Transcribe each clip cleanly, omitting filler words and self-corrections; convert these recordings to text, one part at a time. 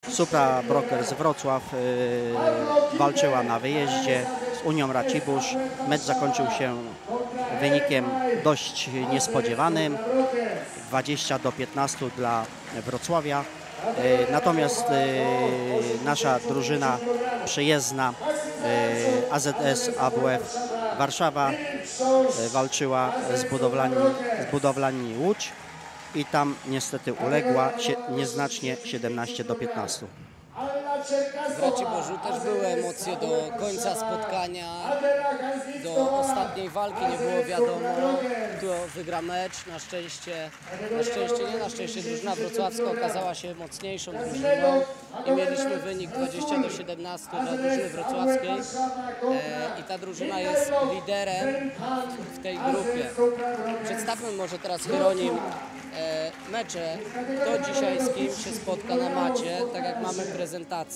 Supra Brokers Wrocław walczyła na wyjeździe z Unią Racibórz. Mecz zakończył się wynikiem dość niespodziewanym, 20-15 dla Wrocławia. Natomiast nasza drużyna przyjezdna AZS AWF Warszawa walczyła z budowlani Łódź i tam niestety uległa nieznacznie 17-15. W Raciborzu też były emocje do końca spotkania, do ostatniej walki nie było wiadomo, kto wygra mecz. Na szczęście drużyna wrocławska okazała się mocniejszą drużyną i mieliśmy wynik 20-17 dla drużyny wrocławskiej i ta drużyna jest liderem w tej grupie. Przedstawmy może teraz Hieronim mecze, kto dzisiaj z kim się spotka na macie, tak jak mamy prezentację.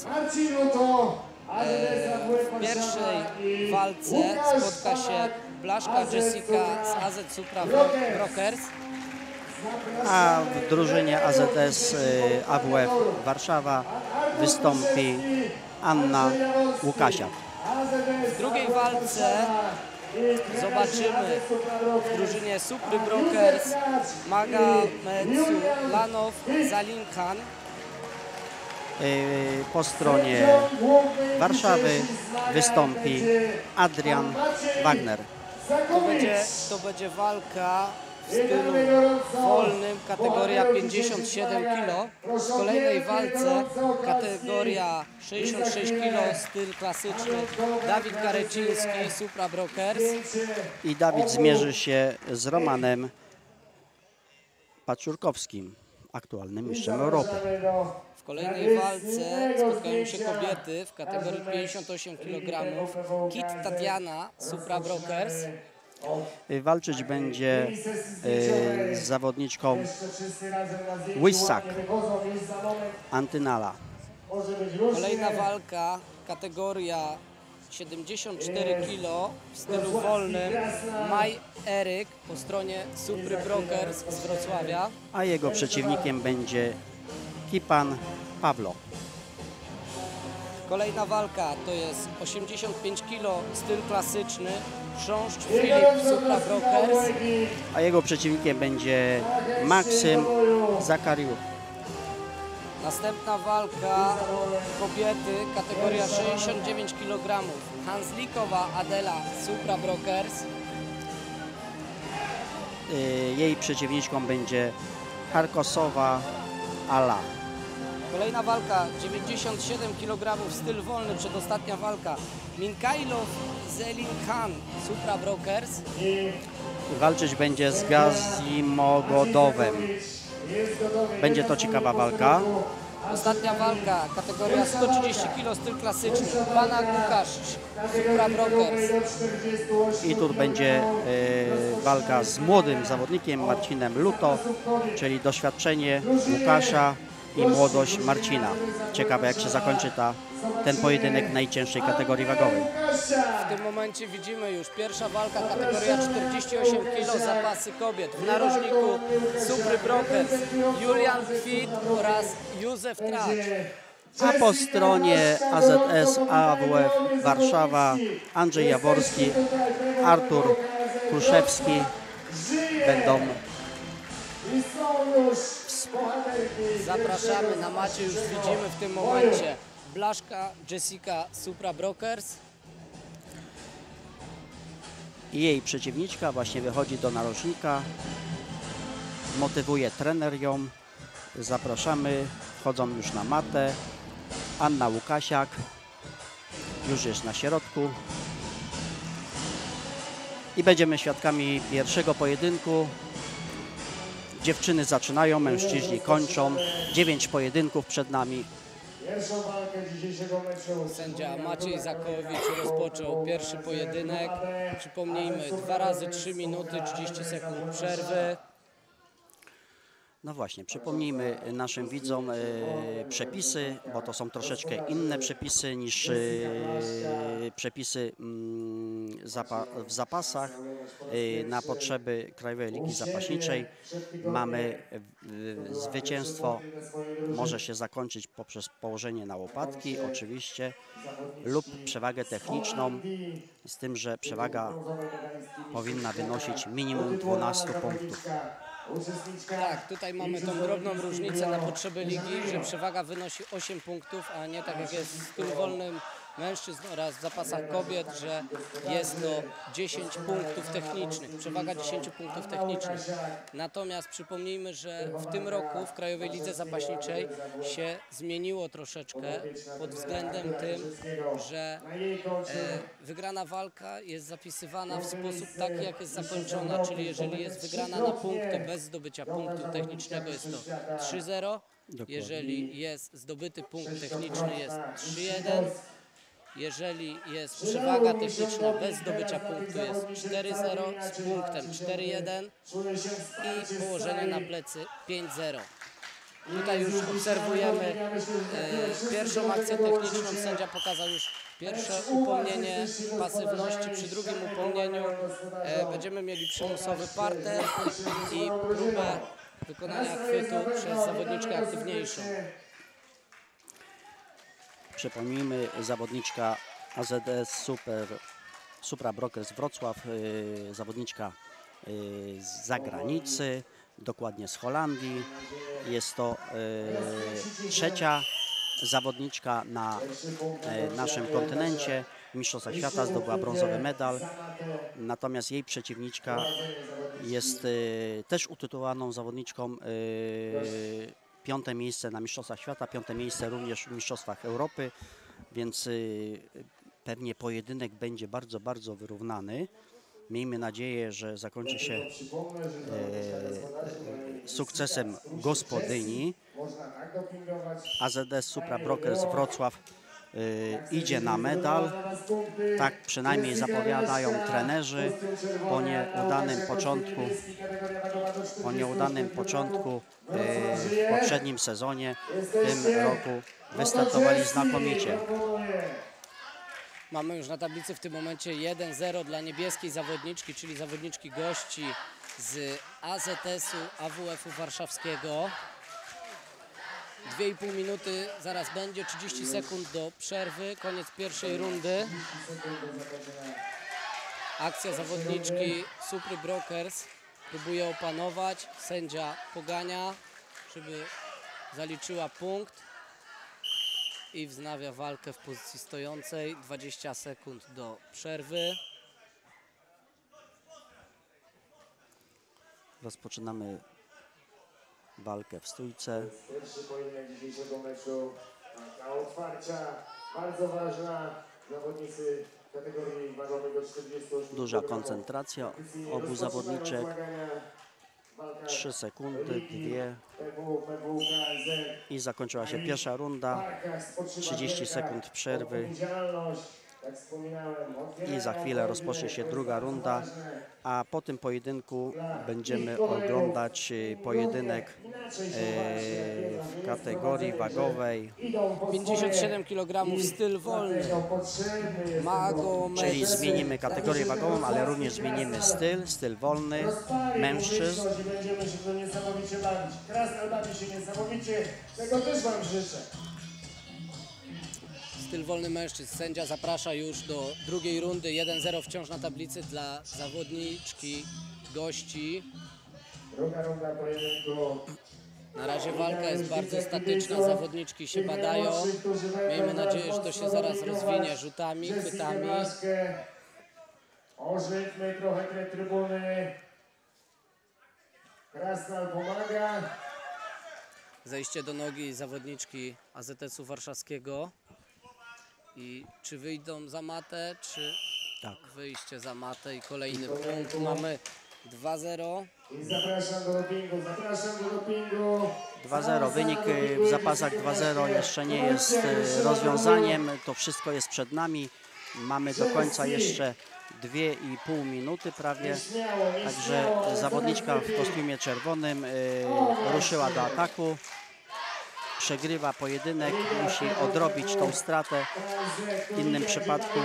W pierwszej walce spotka się Blaszka Jessica z AZ Supra Brokers, a w drużynie AZS AWF Warszawa wystąpi Anna Łukasiak. W drugiej walce zobaczymy w drużynie Supry Brokers Magomedsoulanov Zalinkan. Po stronie Warszawy wystąpi Adrian Wagner. To będzie walka w stylu wolnym, kategoria 57 kg. W kolejnej walce kategoria 66 kg, styl klasyczny, Dawid Kareciński, Supra Brokers. I Dawid zmierzy się z Romanem Paciurkowskim, aktualnym mistrzem Europy. W kolejnej walce spotkają się kobiety w kategorii 58 kg. Kit Tatiana, Supra Brokers. Walczyć będzie z zawodniczką Wissak Antynala. Kolejna walka, kategoria 74 kg w stylu wolnym, Maj Eryk po stronie Supry Brokers z Wrocławia. A jego przeciwnikiem będzie Kipan Pawlo. Kolejna walka to jest 85 kg, styl klasyczny, Chrząszcz Filip, Supra Brokers. A jego przeciwnikiem będzie Maksym Zakariuk. Następna walka kobiety, kategoria 69 kg, Hanzlikowa Adela, Supra Brokers. Jej przeciwniczką będzie Charkosowa Ala. Kolejna walka, 97 kg, styl wolny, przedostatnia walka, Minkailow Zelinkan, Supra Brokers. Walczyć będzie z Gazimogodowem. Będzie to ciekawa walka. Ostatnia walka, kategoria 130 kg, styl klasyczny, Pana Łukasz, Supra Brokers. I tu będzie walka z młodym zawodnikiem Marcinem Luto, czyli doświadczenie Łukasza i młodość Marcina. Ciekawe, jak się zakończy ten pojedynek w najcięższej kategorii wagowej. W tym momencie widzimy już pierwsza walka, kategoria 48 kg, zapasy kobiet. W narożniku Supry Brokers Julian Kwit oraz Józef Tracz. A po stronie AZS AWF Warszawa Andrzej Jaworski, Artur Kruszewski będą. Zapraszamy na macie, już widzimy w tym momencie Blaszka Jessica, Supra Brokers. I jej przeciwniczka właśnie wychodzi do narożnika, motywuje trener ją. Zapraszamy, wchodzą już na matę. Anna Łukasiak już jest na środku. I będziemy świadkami pierwszego pojedynku. Dziewczyny zaczynają, mężczyźni kończą. 9 pojedynków przed nami. Pierwszą walkę dzisiejszego meczu. Sędzia Maciej Zakowicz rozpoczął pierwszy pojedynek. Przypomnijmy, 2 razy 3 minuty, 30 sekund przerwy. No właśnie, przypomnijmy naszym widzom przepisy, bo to są troszeczkę inne przepisy niż przepisy w zapasach. Na potrzeby Krajowej Ligi Zapaśniczej mamy zwycięstwo, może się zakończyć poprzez położenie na łopatki oczywiście lub przewagę techniczną, z tym, że przewaga powinna wynosić minimum 12 punktów. Tak, tutaj mamy tą drobną różnicę na potrzeby ligi, że przewaga wynosi 8 punktów, a nie tak jak jest w stylu wolnym mężczyzn oraz w zapasach kobiet, że jest to 10 punktów technicznych, przewaga 10 punktów technicznych. Natomiast przypomnijmy, że w tym roku w Krajowej Lidze Zapaśniczej się zmieniło troszeczkę pod względem tym, że wygrana walka jest zapisywana w sposób taki, jak jest zakończona, czyli jeżeli jest wygrana na punkt, to bez zdobycia punktu technicznego jest to 3-0, jeżeli jest zdobyty punkt techniczny jest 3-1, jeżeli jest przewaga techniczna bez zdobycia punktu jest 4-0 z punktem 4-1 i położenie na plecy 5-0. Tutaj już obserwujemy pierwszą akcję techniczną, sędzia pokazał już pierwsze upomnienie pasywności, przy drugim upomnieniu będziemy mieli przymusowy parter i próbę wykonania chwytu przez zawodniczkę aktywniejszą. Przypomnijmy, zawodniczka AZS Supra Brokers Wrocław, zawodniczka z zagranicy, dokładnie z Holandii. Jest to trzecia zawodniczka na naszym kontynencie. W Mistrzostwach Świata zdobyła brązowy medal, natomiast jej przeciwniczka jest też utytułowaną zawodniczką. 5. miejsce na Mistrzostwach Świata, 5. miejsce również w Mistrzostwach Europy, więc pewnie pojedynek będzie bardzo, bardzo wyrównany. Miejmy nadzieję, że zakończy się sukcesem gospodyni. AZS Supra Brokers Wrocław idzie na medal, tak przynajmniej zapowiadają trenerzy po nieudanym początku w poprzednim sezonie. W tym roku wystartowali znakomicie. Mamy już na tablicy w tym momencie 1-0 dla niebieskiej zawodniczki, czyli zawodniczki gości z AZS-u AWF-u warszawskiego. 2,5 minuty zaraz będzie, 30 sekund do przerwy, koniec pierwszej rundy. Akcja zawodniczki Supry Brokers próbuje opanować, sędzia pogania, żeby zaliczyła punkt i wznawia walkę w pozycji stojącej. 20 sekund do przerwy. Rozpoczynamy walkę w stójce. Pierwszy pojedynek dzisiejszego meczu, walka otwarcia, bardzo ważna. Zawodnicy kategorii wagowej do 48 Duża koncentracja obu zawodniczek. 3 sekundy, 2 i zakończyła się pierwsza runda. 30 sekund przerwy i za chwilę rozpocznie się druga runda, a po tym pojedynku będziemy oglądać pojedynek w kategorii wagowej 57 kg styl wolny. czyli zmienimy kategorię wagową, ale również zmienimy styl wolny mężczyzn. Będziemy się to niesamowicie bawić. Krasnal bawi się niesamowicie, tego też wam życzę. Styl wolny mężczyzn. Sędzia zaprasza już do drugiej rundy. 1-0 wciąż na tablicy dla zawodniczki gości. Druga runda pojedynku. Na razie walka jest bardzo statyczna, zawodniczki się badają. Miejmy nadzieję, że to się zaraz rozwinie rzutami, chwytami. Ożyćmy trochę te trybuny. Krasnal pomaga. Zejście do nogi zawodniczki AZS-u warszawskiego. I czy wyjdą za matę, czy Tak. wyjście za matę i kolejny punkt. Mamy 2-0. I zapraszam do dopingu, zapraszam do dopingu. 2-0. Wynik w zapasach 2-0 jeszcze nie jest rozwiązaniem. To wszystko jest przed nami. Mamy do końca jeszcze 2,5 minuty prawie. Nieśmiało, Także zawodniczka w kostiumie czerwonym ruszyła do ataku. Przegrywa pojedynek, musi odrobić tą stratę. W innym przypadku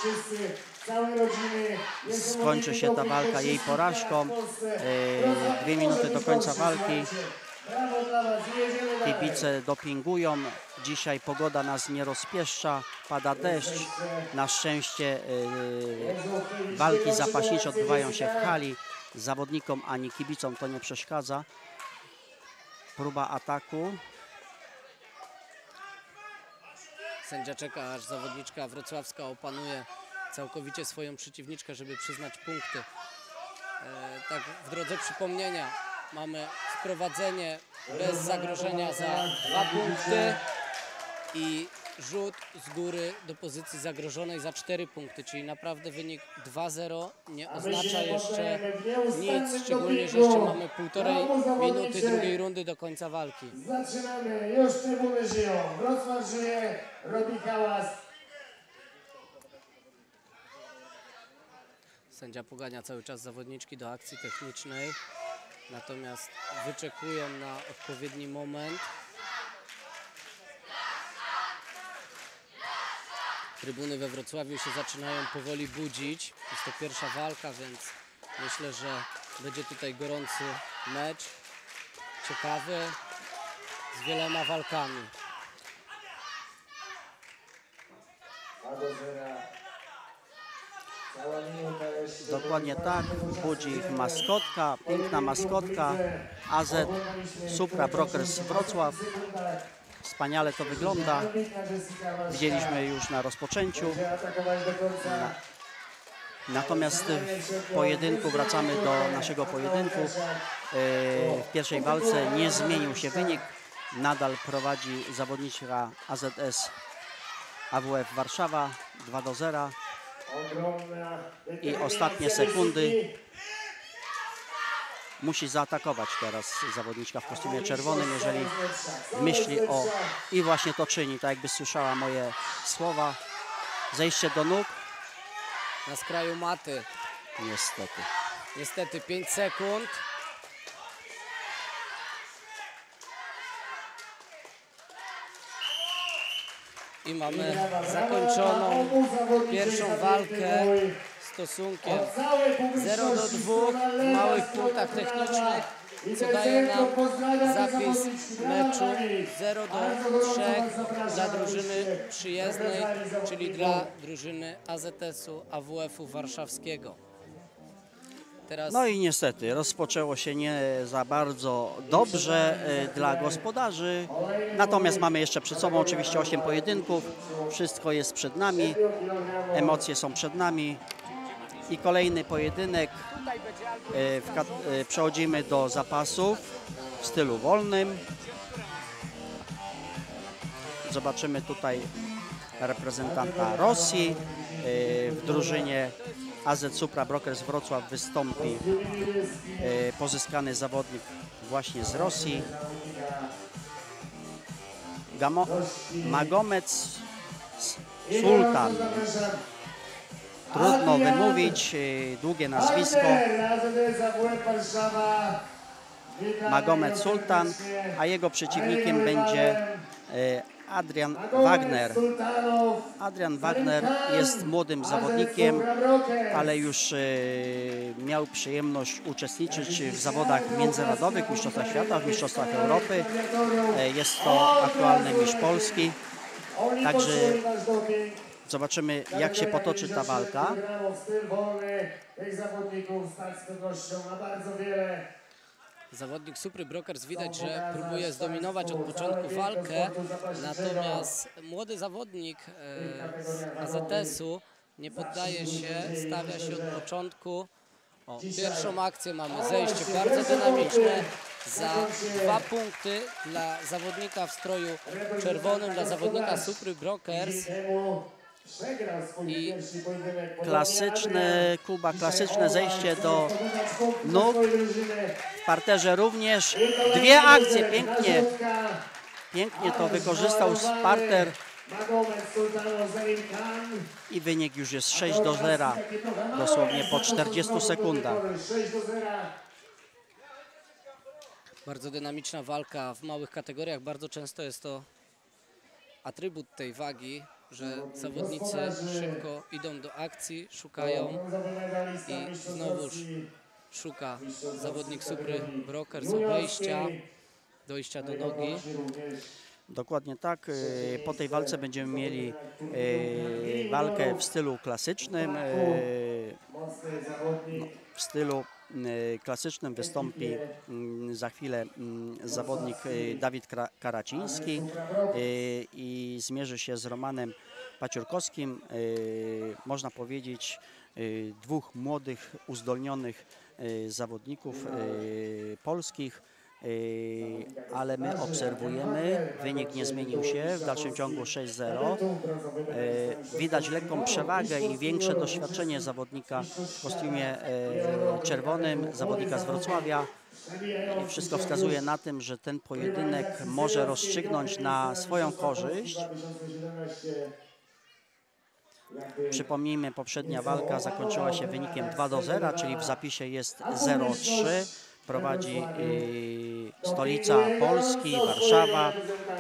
skończy się ta walka jej porażką. 2 minuty do końca walki. Kibice dopingują. Dzisiaj pogoda nas nie rozpieszcza, pada deszcz. Na szczęście walki zapaśnicze odbywają się w hali. Zawodnikom ani kibicom to nie przeszkadza. Próba ataku. Sędzia czeka, aż zawodniczka wrocławska opanuje całkowicie swoją przeciwniczkę, żeby przyznać punkty. Tak w drodze przypomnienia mamy wprowadzenie bez zagrożenia za 2 punkty i rzut z góry do pozycji zagrożonej za 4 punkty, czyli naprawdę wynik 2-0 nie oznacza jeszcze nic, szczególnie, że jeszcze mamy 1,5 minuty drugiej rundy do końca walki. Zaczynamy, już trybuny żyją, Wrocław żyje, robi hałas. Sędzia pogania cały czas zawodniczki do akcji technicznej, natomiast wyczekują na odpowiedni moment. Trybuny we Wrocławiu się zaczynają powoli budzić. Jest to pierwsza walka, więc myślę, że będzie tutaj gorący mecz. Ciekawy, z wieloma walkami. Dokładnie tak, budzi ich maskotka, piękna maskotka AZ Supra Brokers Wrocław. Wspaniale to wygląda. Widzieliśmy już na rozpoczęciu. Natomiast w pojedynku, wracamy do naszego pojedynku. W pierwszej walce nie zmienił się wynik. Nadal prowadzi zawodniczka AZS AWF Warszawa 2-0. I ostatnie sekundy. Musi zaatakować teraz zawodniczka w kostiumie czerwonym, jeżeli myśli o... I właśnie to czyni, tak jakby słyszała moje słowa. Zejście do nóg. Na skraju maty. Niestety. Niestety 5 sekund. I mamy zakończoną pierwszą walkę stosunkiem 0-2 w małych punktach technicznych, co daje nam zapis meczu 0-3 dla drużyny przyjezdnej, czyli dla drużyny AZS-u AWF-u warszawskiego. Teraz... No i niestety rozpoczęło się nie za bardzo dobrze dla gospodarzy. Natomiast mamy jeszcze przed sobą oczywiście 8 pojedynków. Wszystko jest przed nami. Emocje są przed nami. I kolejny pojedynek. Przechodzimy do zapasów w stylu wolnym. Zobaczymy tutaj reprezentanta Rosji. W drużynie AZ Supra Brokers Wrocław wystąpi pozyskany zawodnik właśnie z Rosji. Magomed Sultan. Trudno wymówić, długie nazwisko. Magomed Sultan, a jego przeciwnikiem będzie Adrian Wagner. Adrian Wagner jest młodym zawodnikiem, ale już miał przyjemność uczestniczyć w zawodach międzynarodowych, Mistrzostwach Świata, w Mistrzostwach Europy. Jest to aktualny mistrz Polski. Także zobaczymy, jak się potoczy ta walka. Zawodnik Supry Brokers widać, że próbuje zdominować od początku walkę, natomiast młody zawodnik z AZS-u nie poddaje się, stawia się od początku. O, pierwszą akcję mamy, zejście bardzo dynamiczne za 2 punkty dla zawodnika w stroju czerwonym, dla zawodnika Supry Brokers. I klasyczne zejście do nóg. W parterze również 2 akcje, pięknie to wykorzystał parter Magomed Sultano Zalim Khan. I wynik już jest 6-0, dosłownie po 40 sekundach. 6-0. Bardzo dynamiczna walka w małych kategoriach. Bardzo często jest to atrybut tej wagi, że zawodnicy szybko idą do akcji, szukają i znowuż szuka zawodnik Supry Brokers dojścia do nogi. Dokładnie tak. Po tej walce będziemy mieli walkę w stylu klasycznym. W stylu klasycznym wystąpi za chwilę zawodnik Dawid Karaciński i zmierzy się z Romanem Paciurkowskim. Można powiedzieć, dwóch młodych, uzdolnionych zawodników polskich, ale my obserwujemy, wynik nie zmienił się, w dalszym ciągu 6-0. Widać lekką przewagę i większe doświadczenie zawodnika w kostiumie czerwonym, zawodnika z Wrocławia. I wszystko wskazuje na tym, że ten pojedynek może rozstrzygnąć na swoją korzyść. Przypomnijmy, poprzednia walka zakończyła się wynikiem 2-0, czyli w zapisie jest 0-3. Prowadzi stolica Polski, Warszawa,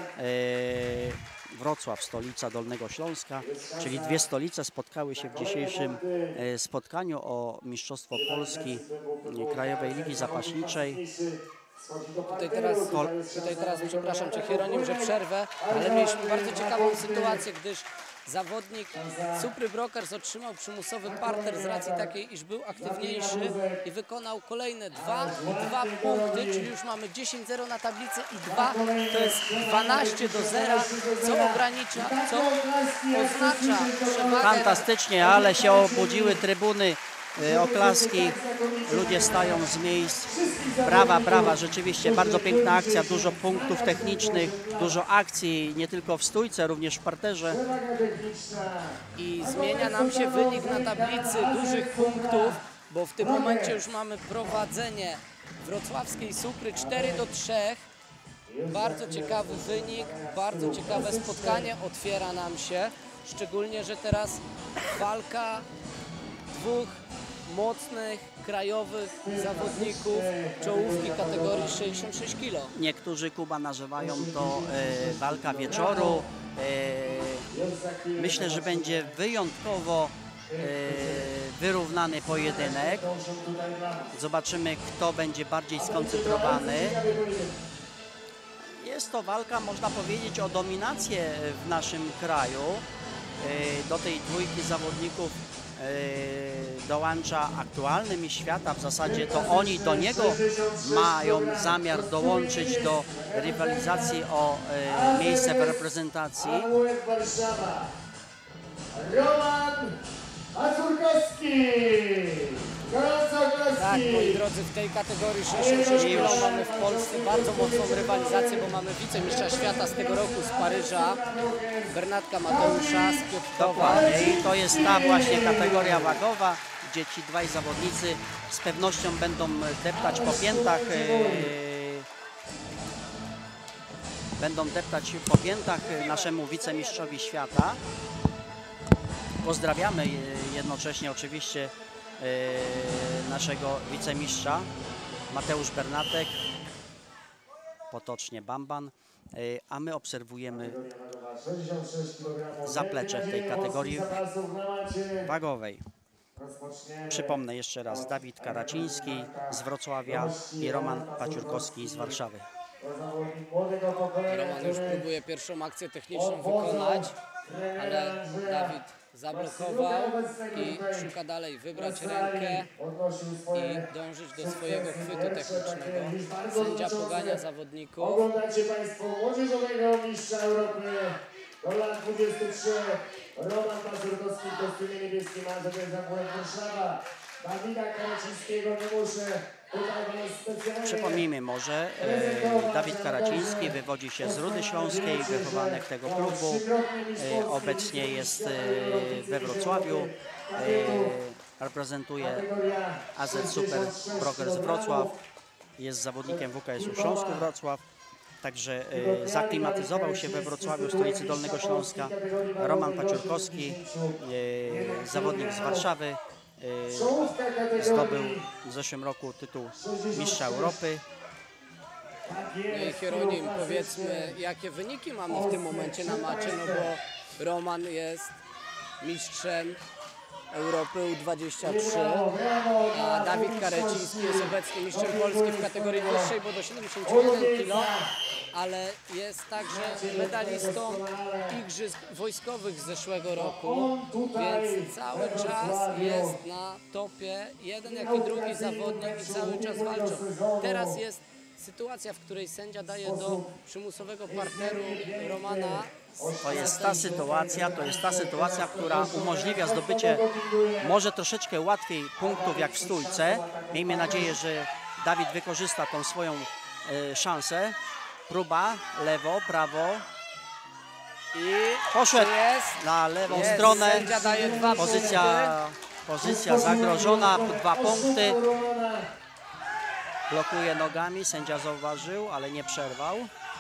Wrocław, stolica Dolnego Śląska, czyli dwie stolice spotkały się w dzisiejszym spotkaniu o Mistrzostwo Polski Krajowej Ligi Zapaśniczej. Tutaj teraz przepraszam Cię, Hieronim, że przerwę, ale mieliśmy bardzo ciekawą sytuację, gdyż zawodnik Supry Brokers otrzymał przymusowy parter z racji takiej, iż był aktywniejszy i wykonał kolejne dwa punkty, czyli już mamy 10-0 na tablicy i 2 to jest 12-0, co oznacza przewagę. Fantastycznie, ale się obudziły trybuny, oklaski, ludzie stają z miejsc. Brawa, brawa, rzeczywiście bardzo piękna akcja, dużo punktów technicznych, dużo akcji, nie tylko w stójce, również w parterze. I zmienia nam się wynik na tablicy dużych punktów, bo w tym momencie już mamy prowadzenie wrocławskiej Supry 4-3. Bardzo ciekawy wynik, bardzo ciekawe spotkanie otwiera nam się, szczególnie, że teraz walka dwóch mocnych, krajowych zawodników czołówki kategorii 66 kg. Niektórzy, Kuba, nazywają to walka wieczoru. Myślę, że będzie wyjątkowo wyrównany pojedynek. Zobaczymy, kto będzie bardziej skoncentrowany. Jest to walka, można powiedzieć, o dominację w naszym kraju. Do tej dwójki zawodników dołącza aktualny mistrz świata. W zasadzie to oni do niego mają zamiar dołączyć do rywalizacji o miejsce w reprezentacji. Roman Paciurkowski. Tak, moi drodzy, w tej kategorii 66 kg mamy w Polsce bardzo mocną rywalizację, bo mamy wicemistrza świata z tego roku z Paryża, Bernatka Mateusza z Piotrkowa. I to jest ta właśnie kategoria wagowa, gdzie ci dwaj zawodnicy z pewnością będą deptać po piętach, naszemu wicemistrzowi świata. Pozdrawiamy jednocześnie oczywiście naszego wicemistrza, Mateusz Bernatek, potocznie Bamban, a my obserwujemy zaplecze w tej kategorii wagowej. Przypomnę jeszcze raz, Dawid Karaciński z Wrocławia i Roman Paciurkowski z Warszawy. Roman już próbuje pierwszą akcję techniczną wykonać, ale Dawid zablokował i szuka dalej wybrać rękę i dążyć do swojego chwytu technicznego. Sędzia pogania zawodników. Oglądacie Państwo młodzieżowego mistrza Europy do lat 23. Roman Paciurkowski w kostiumie niebieskim, a to jest Zakład Warszawa. Dawida Karacińskiego nie muszę tutaj specjalnie... Przypomnijmy może, Dawid Karaciński wywodzi się z Rudy Śląskiej, wychowanek tego klubu, obecnie jest we Wrocławiu, reprezentuje AZ Super Brokers Wrocław, jest zawodnikiem WKS-u Śląsku Wrocław. Także zaklimatyzował się we Wrocławiu, stolicy Dolnego Śląska. Roman Paciorkowski, zawodnik z Warszawy, zdobył w zeszłym roku tytuł mistrza Europy. No i Hieronim, powiedzmy, jakie wyniki mamy w tym momencie na macie, no bo Roman jest mistrzem Europy U23, a Dawid Kareciński jest obecnie mistrzem Polski w kategorii wyższej, bo do 71 kg, ale jest także medalistą Igrzysk Wojskowych z zeszłego roku, więc cały czas jest na topie, jeden jak i drugi zawodnik i cały czas walczą. Teraz jest sytuacja, w której sędzia daje do przymusowego parteru Romana. To jest ta sytuacja, która umożliwia zdobycie może troszeczkę łatwiej punktów jak w stójce. Miejmy nadzieję, że Dawid wykorzysta tą swoją szansę. Próba, lewo, prawo i poszedł na lewą stronę. Sędzia daje 2 Pozycja zagrożona, 2 punkty. Blokuje nogami, sędzia zauważył, ale nie przerwał.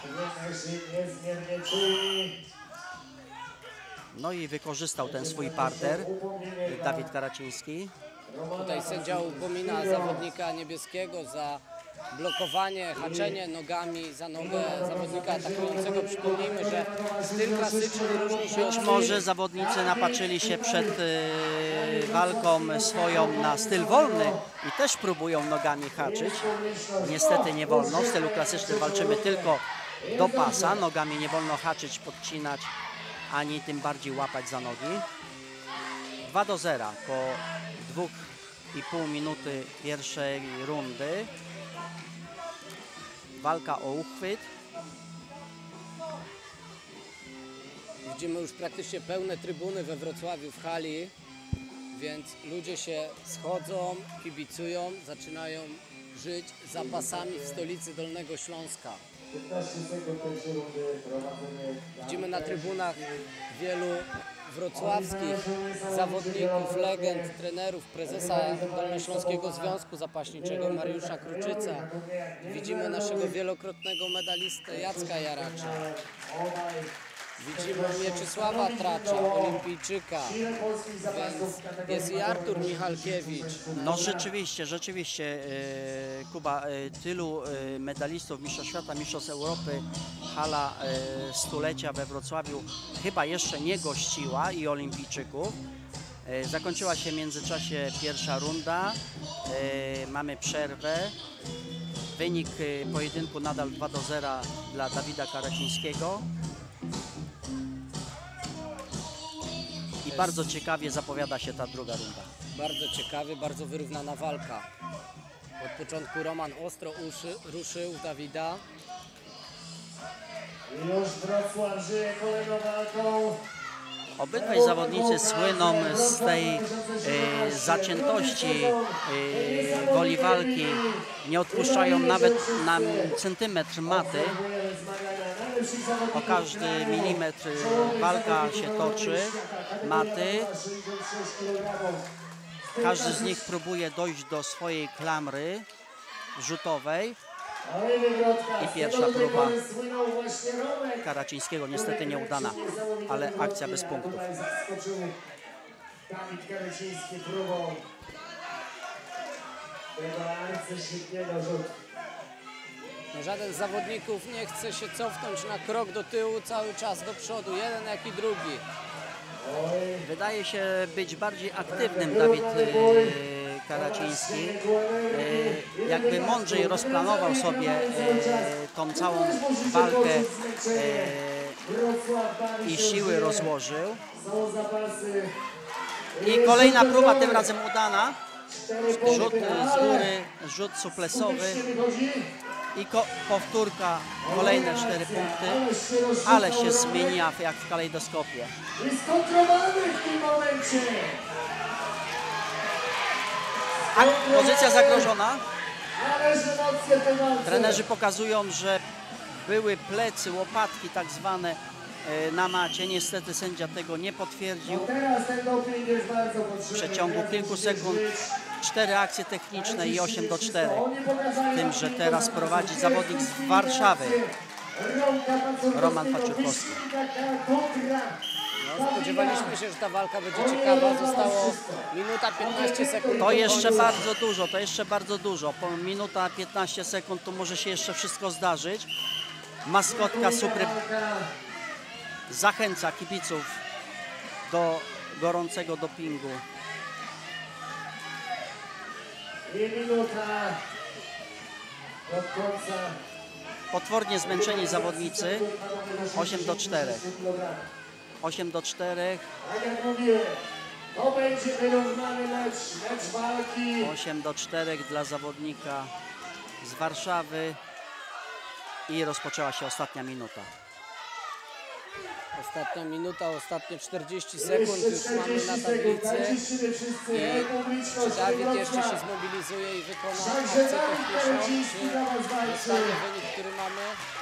No i wykorzystał ten swój parter Dawid Karaciński. Tutaj sędzia upomina zawodnika niebieskiego za blokowanie, haczenie nogami za nogę zawodnika atakującego. Przypomnijmy, że styl klasyczny różni się od... Być może zawodnicy napatrzyli się przed walką swoją na styl wolny i też próbują nogami haczyć. Niestety nie wolno. W stylu klasycznym walczymy tylko do pasa. Nogami nie wolno haczyć, podcinać, ani tym bardziej łapać za nogi. 2-0 po 2,5 minuty pierwszej rundy. Walka o uchwyt. Widzimy już praktycznie pełne trybuny we Wrocławiu w hali, więc ludzie się schodzą, kibicują, zaczynają żyć zapasami w stolicy Dolnego Śląska. Widzimy na trybunach wielu wrocławskich zawodników, legend, trenerów, prezesa Dolnośląskiego Związku Zapaśniczego Mariusza Kruczyca. Widzimy naszego wielokrotnego medalistę Jacka Jaracza. Widzimy Mieczysława Tracza, olimpijczyka, więc jest i Artur Michalkiewicz. No rzeczywiście, Kuba, tylu medalistów, mistrzostw świata, mistrzostw Europy, hala stulecia we Wrocławiu chyba jeszcze nie gościła i olimpijczyków. Zakończyła się w międzyczasie pierwsza runda, mamy przerwę. Wynik pojedynku nadal 2-0 dla Dawida Karacińskiego. I bardzo ciekawie zapowiada się ta druga runda. Bardzo ciekawie, bardzo wyrównana walka. Od początku Roman ostro ruszył Dawida. Już Wrocław żyje kolejną walką. Obydwaj zawodnicy słyną z tej zaciętości woli walki. Nie odpuszczają nawet na centymetr maty. O każdy milimetr walka się toczy, maty. Każdy z nich próbuje dojść do swojej klamry rzutowej. I pierwsza próba Karacińskiego niestety nieudana, ale akcja bez punktów. Dawid Karaciński próbą tego arcyszybkiego rzutu. Żaden z zawodników nie chce się cofnąć na krok do tyłu, cały czas do przodu, jeden jak i drugi. Wydaje się być bardziej aktywnym Dawid Karaciński. Jakby mądrzej rozplanował sobie tą całą walkę i siły rozłożył. I kolejna próba, tym razem udana. Rzut z góry, rzut suplesowy. I powtórka, kolejne 4 punkty, ale się zmienia jak w kalejdoskopie. I skontrolowany w tym momencie. Pozycja zagrożona. Należy mocno tę walkę. Trenerzy pokazują, że były plecy, łopatki tak zwane na macie. Niestety sędzia tego nie potwierdził. Teraz ten doping jest bardzo potrzebny. W przeciągu kilku sekund 4 akcje techniczne i 8-4. Z tym, że teraz prowadzi zawodnik z Warszawy. Roman Paciorkowski. No, spodziewaliśmy się, że ta walka będzie ciekawa. Zostało minuta 15 sekund. To do jeszcze końca. bardzo dużo, to jeszcze bardzo dużo. Po minuta 15 sekund tu może się jeszcze wszystko zdarzyć. Maskotka Supry zachęca kibiców do gorącego dopingu. 2 minuty od końca. Potwornie zmęczeni zawodnicy. 8-4. 8-4. Tak jak mówiłem, to będzie wyrównany mecz walki. 8-4 dla zawodnika z Warszawy. I rozpoczęła się ostatnia minuta. Ostatnia minuta, ostatnie 40 sekund już mamy na tablicy. Czy Dawid jeszcze się zmobilizuje i wykona akcję techniczną, czy zostanie wynik, który mamy?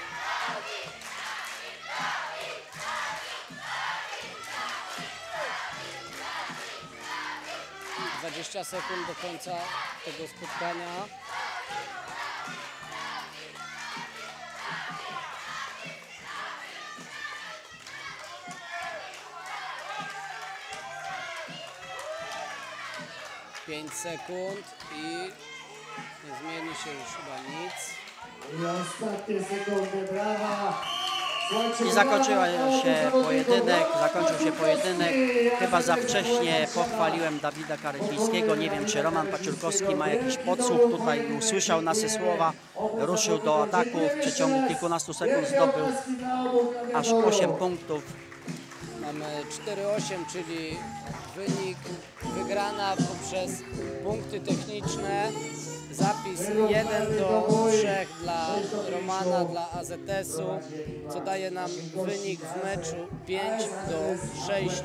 - 20 sekund do końca tego spotkania. Pięć sekund i nie zmieni się już chyba nic. I ostatnie sekundy, brawa. I zakończył się pojedynek. Chyba za wcześnie pochwaliłem Dawida Karecińskiego. Nie wiem, czy Roman Paciorkowski ma jakiś podsłuch tutaj i usłyszał nasze słowa. Ruszył do ataku, w przeciągu kilkunastu sekund zdobył aż 8 punktów. Mamy 4-8, czyli wynik wygrana poprzez punkty techniczne. Zapis 1-3 dla Romana, dla AZS-u, co daje nam wynik w meczu 5-6.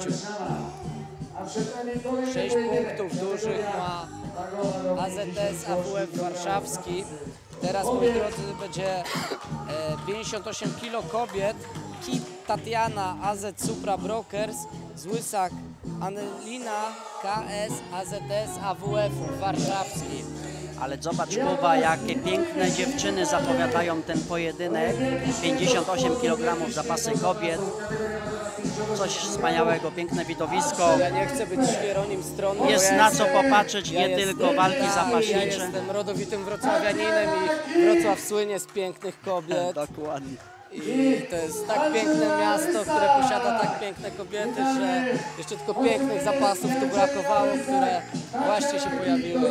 6 punktów dużych ma AZS AWF Warszawski. Teraz, moi drodzy, będzie 58 kg kobiet. Kit Tatiana AZ Supra Brokers, Złysak Anelina KS AZS AWF Warszawski. Ale zobacz, Kuba, jakie piękne dziewczyny zapowiadają ten pojedynek. 58 kg zapasy kobiet. Coś wspaniałego, piękne widowisko. Ja nie chcę być świeronim strony. Jest na co popatrzeć, nie tylko walki Ja zapaśnicze. jestem rodowitym wrocławianinem i Wrocław słynie z pięknych kobiet. Dokładnie. I to jest tak piękne miasto, które posiada tak piękne kobiety, że jeszcze tylko pięknych zapasów tu brakowało, które właśnie się pojawiły.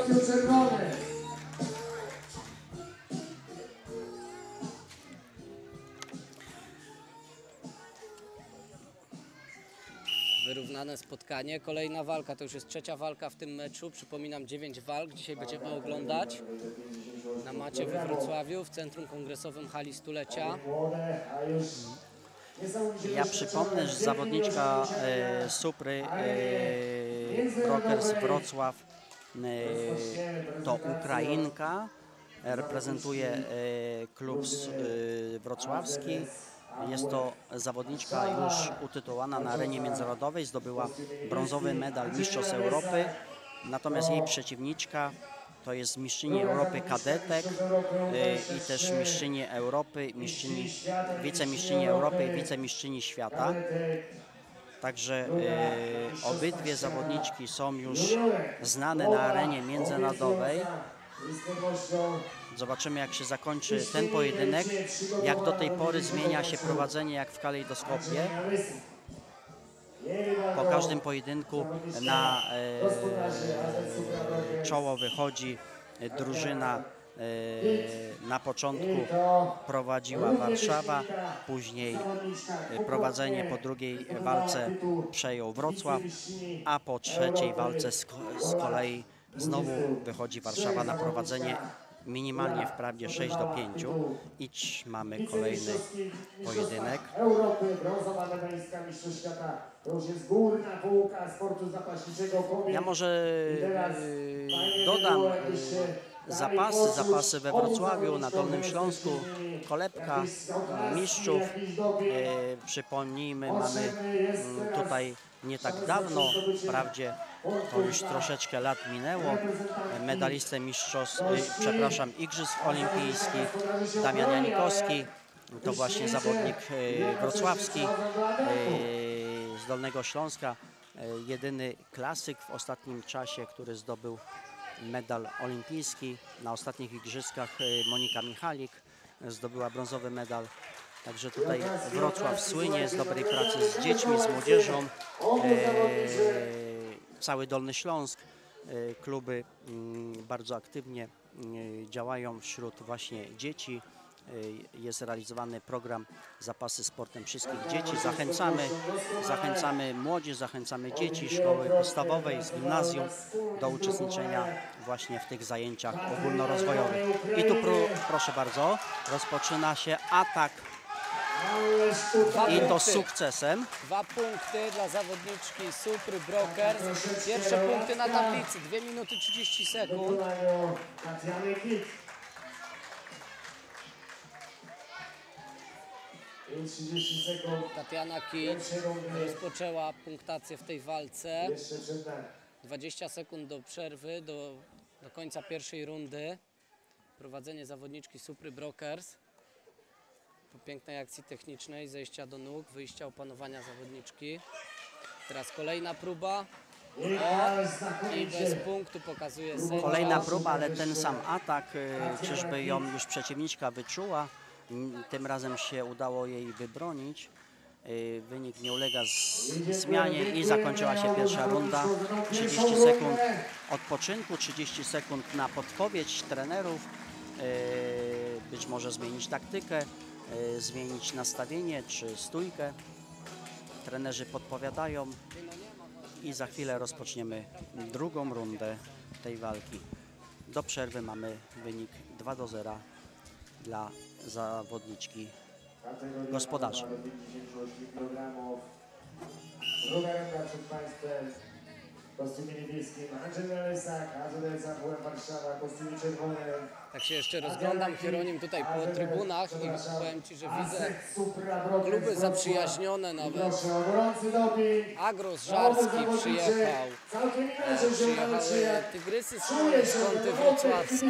Wyrównane spotkanie. Kolejna walka, to już jest trzecia walka w tym meczu. Przypominam, 9 walk. Dzisiaj będziemy oglądać na macie we Wrocławiu, w Centrum Kongresowym Hali Stulecia. Ja przypomnę, że zawodniczka Supry Brokers Wrocław to Ukrainka, reprezentuje klub wrocławski. Jest to zawodniczka już utytułowana na arenie międzynarodowej, zdobyła brązowy medal Mistrzostw Europy, natomiast jej przeciwniczka to jest mistrzyni Europy kadetek i też mistrzyni Europy, wicemistrzyni Europy i wicemistrzyni świata. Także obydwie zawodniczki są już znane na arenie międzynarodowej. Zobaczymy, jak się zakończy ten pojedynek, jak do tej pory zmienia się prowadzenie jak w kalejdoskopie. Po każdym pojedynku na czoło wychodzi drużyna. Na początku prowadziła Warszawa, później prowadzenie po drugiej walce przejął Wrocław, a po trzeciej walce z kolei znowu wychodzi Warszawa na prowadzenie, minimalnie wprawdzie 6-5 i mamy kolejny pojedynek. Ja może dodam zapasy we Wrocławiu, na Dolnym Śląsku, kolebka mistrzów. Przypomnijmy, mamy tutaj nie tak dawno, wprawdzie to już troszeczkę lat minęło, medalistę igrzysk olimpijskich Damian Janikowski to właśnie zawodnik wrocławski z Dolnego Śląska, jedyny klasyk w ostatnim czasie, który zdobył medal olimpijski. Na ostatnich igrzyskach Monika Michalik zdobyła brązowy medal. Także tutaj Wrocław słynie z dobrej pracy z dziećmi, z młodzieżą. Cały Dolny Śląsk, kluby bardzo aktywnie działają wśród właśnie dzieci. Jest realizowany program Zapasy sportem wszystkich dzieci. Zachęcamy młodzież, zachęcamy dzieci szkoły podstawowej, z gimnazjum do uczestniczenia właśnie w tych zajęciach ogólnorozwojowych. I tu proszę bardzo, rozpoczyna się atak i to z sukcesem. 2 punkty dla zawodniczki Supry Brokers. Pierwsze punkty na tablicy, 2 minuty 30 sekund. I 30 sekund. Tatiana Kit rozpoczęła punktację w tej walce. Jeszcze przed nami. 20 sekund do przerwy, do końca pierwszej rundy. Prowadzenie zawodniczki Supry Brokers. Po pięknej akcji technicznej, zejścia do nóg, wyjścia, opanowania zawodniczki. Teraz kolejna próba. I bez punktu pokazuje sędzia. Kolejna próba, ale ten sam atak. Czyżby ją już przeciwniczka wyczuła? Tym razem się udało jej wybronić. Wynik nie ulega zmianie i zakończyła się pierwsza runda. 30 sekund odpoczynku, 30 sekund na podpowiedź trenerów. Być może zmienić taktykę, zmienić nastawienie czy stójkę. Trenerzy podpowiadają i za chwilę rozpoczniemy drugą rundę tej walki. Do przerwy mamy wynik 2-0 dla zawodniczki gospodarzy. Druga runda przed Państwem. W kostiumie niebieskim Andrzej Lesak, AZS AWM Warszawa, kostiumie czerwonym. Tak się jeszcze rozglądam, Hieronim, tutaj po trybunach i powiem Ci, że widzę kluby zaprzyjaźnione nawet. Agros Żarski przyjechał. Przyjechały Tygrysy Skąty wrocławskie.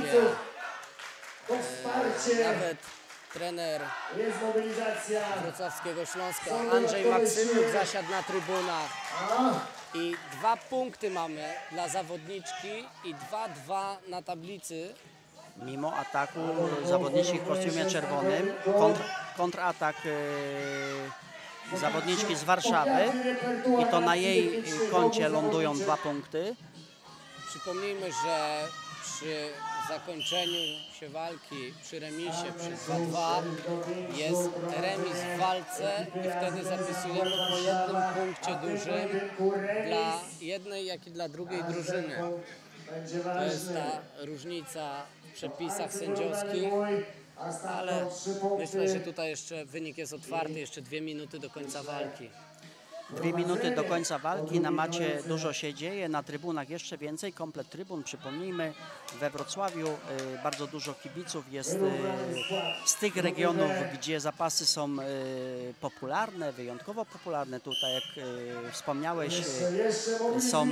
Nawet trener Jest mobilizacja. wrocławskiego Śląska Andrzej Maksymiuk zasiadł na trybunach. I 2 punkty mamy dla zawodniczki i 2-2 na tablicy. Mimo ataku zawodniczki w kostiumie czerwonym, kontratak zawodniczki z Warszawy i to na jej koncie lądują 2 punkty. Przypomnijmy, że przy zakończeniu się walki, przy remisie, przy 2-2 jest remis w walce i wtedy zapisujemy po jednym punkcie dużym dla jednej, jak i dla drugiej drużyny. To jest ta różnica w przepisach sędziowskich, ale myślę, że tutaj jeszcze wynik jest otwarty, jeszcze 2 minuty do końca walki. 2 minuty do końca walki, na macie dużo się dzieje, na trybunach jeszcze więcej, komplet trybun, przypomnijmy, we Wrocławiu bardzo dużo kibiców jest z tych regionów, gdzie zapasy są popularne, wyjątkowo popularne. Tutaj, jak wspomniałeś, są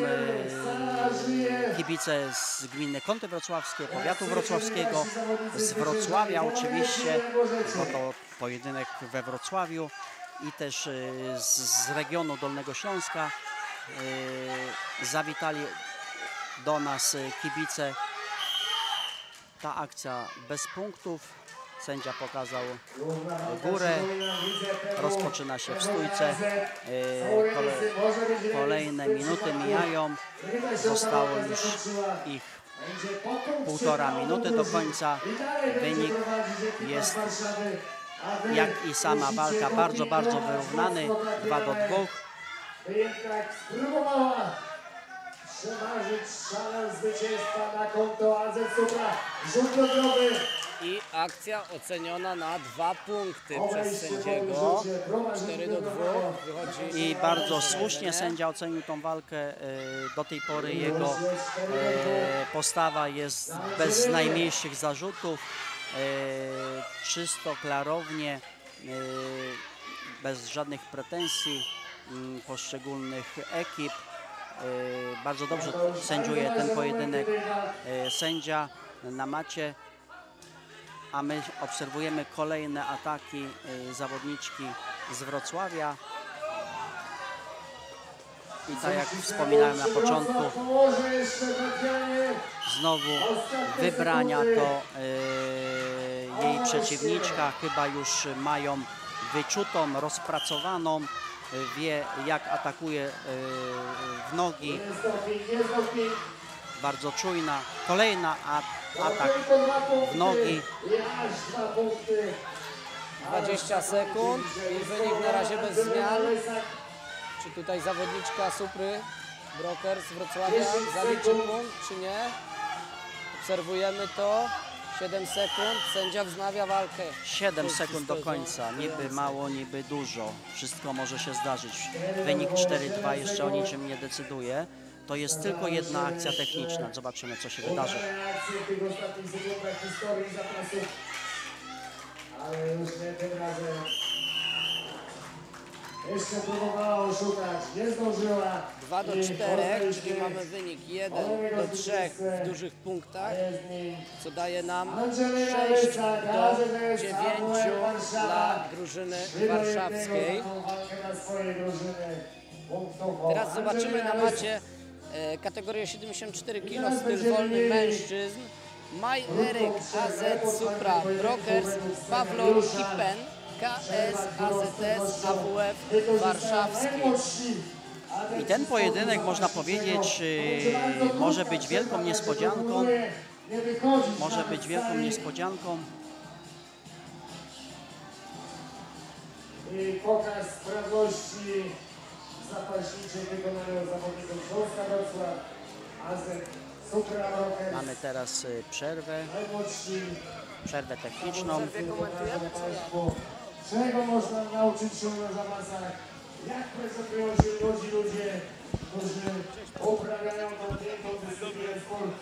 kibice z gminy Kąty Wrocławskie, powiatu wrocławskiego, z Wrocławia oczywiście, bo to pojedynek we Wrocławiu. I też z regionu Dolnego Śląska zawitali do nas kibice. Ta akcja bez punktów. Sędzia pokazał górę. Rozpoczyna się w stójce. Kolejne minuty mijają. Zostało już ich 1,5 minuty do końca. Wynik jest, jak i sama walka, bardzo, bardzo wyrównany, 2-2. Jednak spróbowała przeważyć szalę zwycięstwa na konto AZ Supra. Rzut drogowy. I akcja oceniona na 2 punkty przez sędziego. 4-2 wychodzi. I bardzo słusznie sędzia ocenił tą walkę. Do tej pory jego postawa jest bez najmniejszych zarzutów. Czysto, klarownie, bez żadnych pretensji poszczególnych ekip. Bardzo dobrze sędziuje ten pojedynek sędzia na macie. a my obserwujemy kolejne ataki zawodniczki z Wrocławia. I tak jak wspominałem na początku, znowu wybrania to jej przeciwniczka, chyba już mają wyczutą, rozpracowaną, wie jak atakuje w nogi, bardzo czujna. Kolejna atak w nogi. 20 sekund i wynik na razie bez zmian. Czy tutaj zawodniczka Supry Brokers z Wrocławia zaliczy punkt, czy nie? Obserwujemy to. 7 sekund, sędzia wznawia walkę. 7 sekund do końca, niby mało, niby dużo. Wszystko może się zdarzyć. Wynik 4-2 jeszcze o niczym nie decyduje. To jest tylko jedna akcja techniczna. Zobaczymy, co się wydarzy. Ale już nie tym razem. Jeszcze próbowała oszukać, nie zdążyła. 2 do 4, czyli mamy wynik 1 do 3 w dużych punktach, co daje nam 6 do 9 dla drużyny warszawskiej. Teraz zobaczymy na macie kategorię 74 kg styl wolny mężczyzn. Maj Eryk, AZ Supra Brokers, Pawlo Kipen, KS, AZS, AWF Warszawski. I ten pojedynek, można powiedzieć, może być wielką niespodzianką. Może być wielką niespodzianką. I pokaz sprawności zapaśniczej wykonanego zawodników Śląska Wrocław, AZ Supra Brokers. Mamy teraz przerwę techniczną. Czego można nauczyć się na zapasach? Jak prezentują się młodzi ludzie, którzy uprawiają tą piękną dyscyplinę sportu?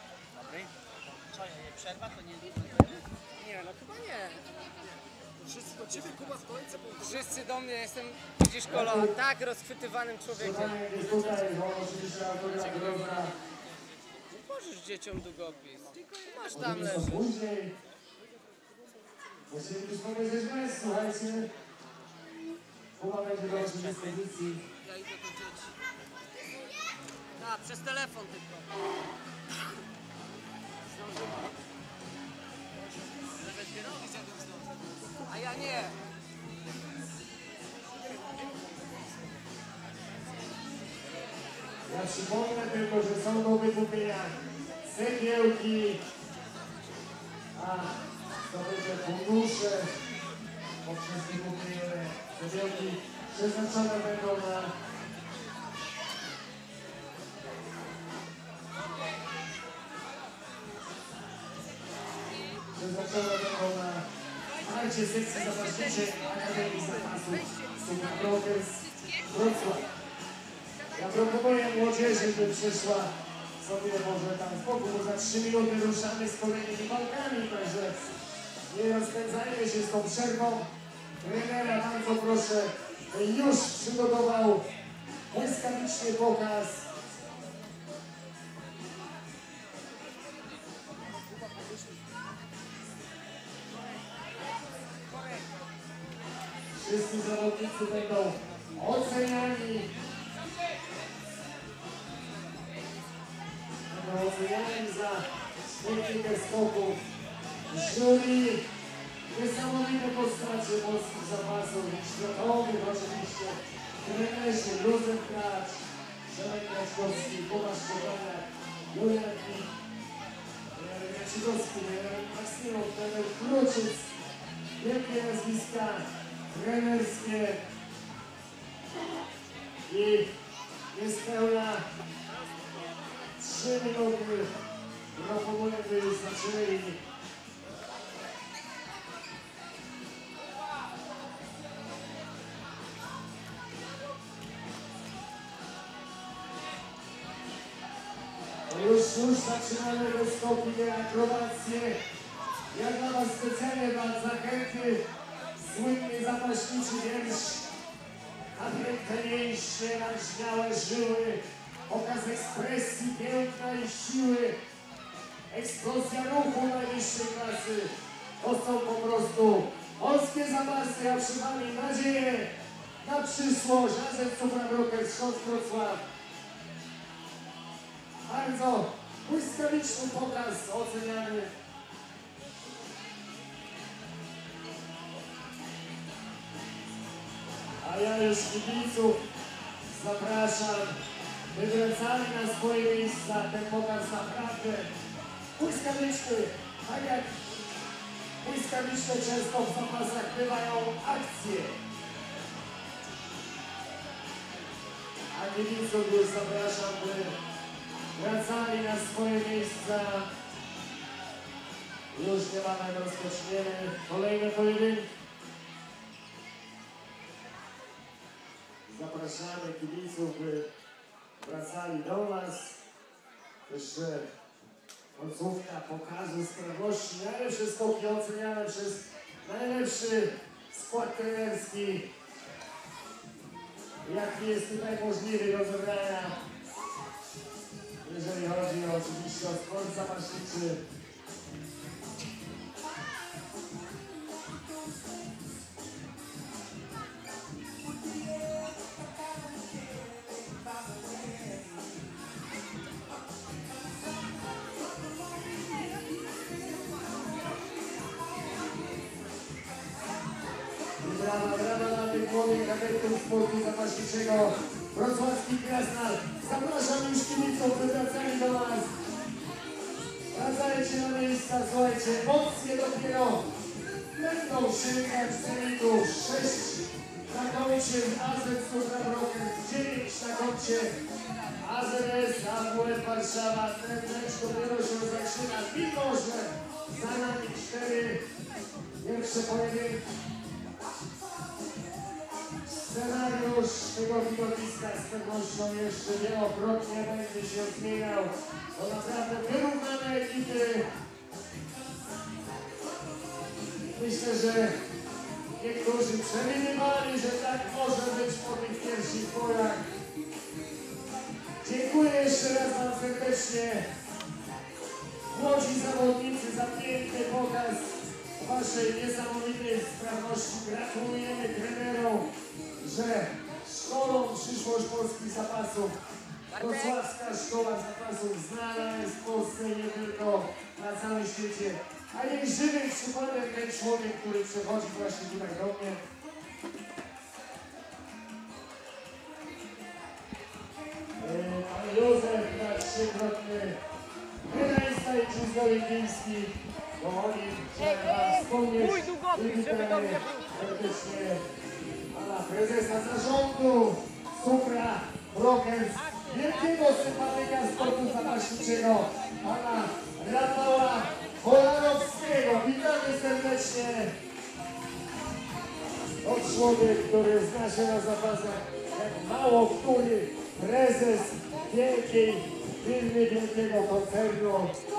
Przerwa to nie... Nie, no chyba nie. Wszyscy do ciebie, Kuba, w kolejce. Wszyscy do mnie, jestem gdzieś kolor tak rozchwytywanym człowiekiem. Jest tutaj, bo oczywiście autograf Grozna. Możesz dzieciom długopis. Masz tam leży. Później musimy już powiedzieć, że słuchajcie, Kuba będzie do dyspozycji. Ja idę do dzieci. A, przez telefon tylko. A ja nie. Ja przypomnę tylko, że są do wykupienia cegiełki, a to będzie fundusze poprzez wykupienie cegiełki przeznaczone będą na wsparcie sekcji zapaśniczej Akademii Zapasu Supra Brokers Wrocław. Ja proponuję młodzieży, by przyszła sobie może tam w boku, bo za 3 minuty ruszamy z kolejnymi walkami, także nie rozpędzajmy się z tą przerwą. Trenera bardzo proszę, już przygotował błyskawiczny pokaz. Wszyscy zawodnicy będą oceniani. Będą oceniani za technikę skoków. Jury, niesamowite postacie polskich zapasów, światowych oczywiście. Trenerzy Józef Kracz, Przemek Kraczkowski, Tomasz Szczepaniak, Julian Jaczykowski, Maksymow, trener Kluczyc. Wielkie nazwiska trenerskie i niespełna 3 minuty proponuję, by już zaczęli. Już zaczynamy wyskoki, te akrobacje. Ja dla Was specjalnie mam zachęty. Słynny zapaśniczy wiersz, a piękne mięśnie, nabrzmiałe żyły, pokaz ekspresji, piękna i siły, eksplozja ruchu najwyższej klasy, To są po prostu polskie zapasy, a przy Wami nadzieję na przyszłość. AZ Supra Brokers, Śląsk Wrocław. Bardzo błyskawiczny pokaz oceniany. A ja już kibiców zapraszam, by wracali na swoje miejsca. Ten pokaz naprawdę błyskawiczny, tak jak błyskawiczne często w zapasach bywają akcje. A kibiców już zapraszam, by wracali na swoje miejsca. Już niebawem rozpoczniemy kolejne pojedynki. Zapraszamy kibiców, by wracali do nas. Jeszcze końcówka pokazu sprawności. Najlepsze skoki oceniane przez najlepszy skład trenerski, jaki jest tutaj możliwy do zebrania. Jeżeli chodzi oczywiście o sport zapaśniczy. Brawa dla tych młodych adeptów sportu zapaśniczego. Wrocławski Krasnal. Zapraszam już kibiców, by wracali do nas. Wracajcie na miejsca, słuchajcie, emocje dopiero będą sięgać zenitów. 6 na koncie AZ Supra Brokers, 9 na koncie AZS, AWF Warszawa. Ten mecz dopiero się zaczyna, mimo że za nami 4 pierwsze pojedynki. Scenariusz tego widowiska z pewnością jeszcze wielokrotnie będzie się zmieniał. To naprawdę wyrównane ekipy. Myślę, że niektórzy przewidywali, że tak może być po tych pierwszych bojach. Dziękuję jeszcze raz Wam serdecznie. Młodzi zawodnicy za piękny pokaz Waszej niesamowitej sprawności. Gratulujemy trenerom, że szkolą przyszłość polskich zapasów. Wrocławska Szkoła Zapasów znana jest w Polsce i nie tylko, na całym świecie. A jej żywym przykładem ten człowiek, który przechodzi właśnie tutaj do mnie. Pan Józef, nasz trzykrotny medalista igrzysk olimpijskich. Bo oni, chciałem Wam wspomnieć, witamy serdecznie pana prezesa zarządu Supra Brokers, wielkiego sympatyka sportu zapaśniczego, pana Rafała Kolanowskiego. Witamy serdecznie. To człowiek, który zna się na zapasach jak mało który prezes wielkiej firmy, wielkiego koncernu.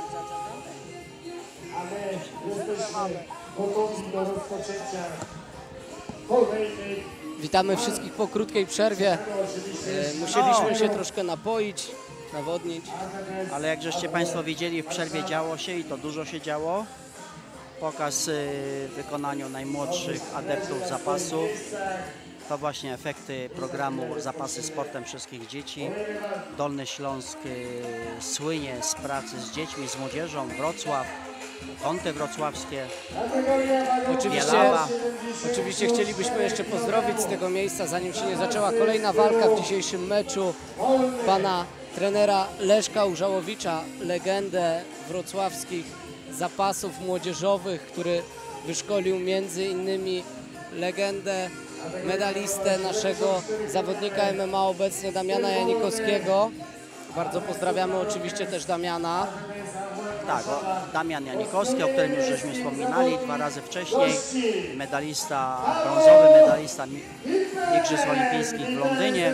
A my jesteśmy gotowi do rozpoczęcia kolejnej. Witamy wszystkich po krótkiej przerwie. Musieliśmy się troszkę napoić, nawodnić. Ale jak żeście Państwo widzieli, w przerwie działo się i to dużo się działo. Pokaz w wykonaniu najmłodszych adeptów zapasu. To właśnie efekty programu Zapasy sportem wszystkich dzieci. Dolny Śląsk słynie z pracy z dziećmi, z młodzieżą. Wrocław, kąty wrocławskie, Bielawa. Oczywiście chcielibyśmy jeszcze pozdrowić z tego miejsca, zanim się nie zaczęła kolejna walka w dzisiejszym meczu, pana trenera Leszka Użałowicza, legendę wrocławskich zapasów młodzieżowych, który wyszkolił między innymi legendę, medalistę naszego zawodnika MMA obecnie Damiana Janikowskiego. Bardzo pozdrawiamy oczywiście też Damiana. Tak, Damian Janikowski, o którym już żeśmy wspominali 2 razy wcześniej, medalista, brązowy medalista Igrzysk Olimpijskich w Londynie.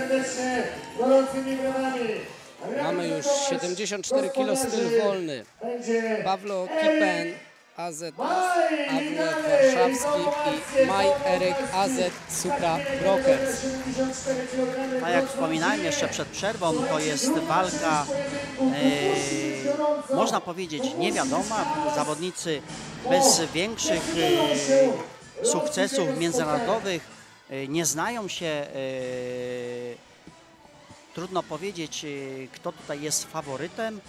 Mamy już 74 kg styl wolny. Pawlo Kipen, AZS, AWF Warszawski i Maj Eryk, AZ Supra Brokers. A jak wspominałem jeszcze przed przerwą, to jest walka można powiedzieć, niewiadoma. Zawodnicy bez większych sukcesów międzynarodowych nie znają się. Trudno powiedzieć, kto tutaj jest faworytem.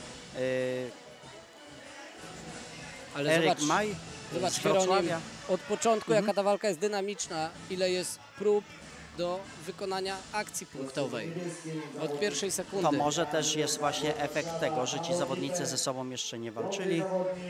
Ale Eryk Maj zobacz z Hieronim, Wrocławia. od początku jaka ta walka jest dynamiczna, ile jest prób do wykonania akcji punktowej. Od pierwszej sekundy. To może też jest właśnie efekt tego, że ci zawodnicy ze sobą jeszcze nie walczyli.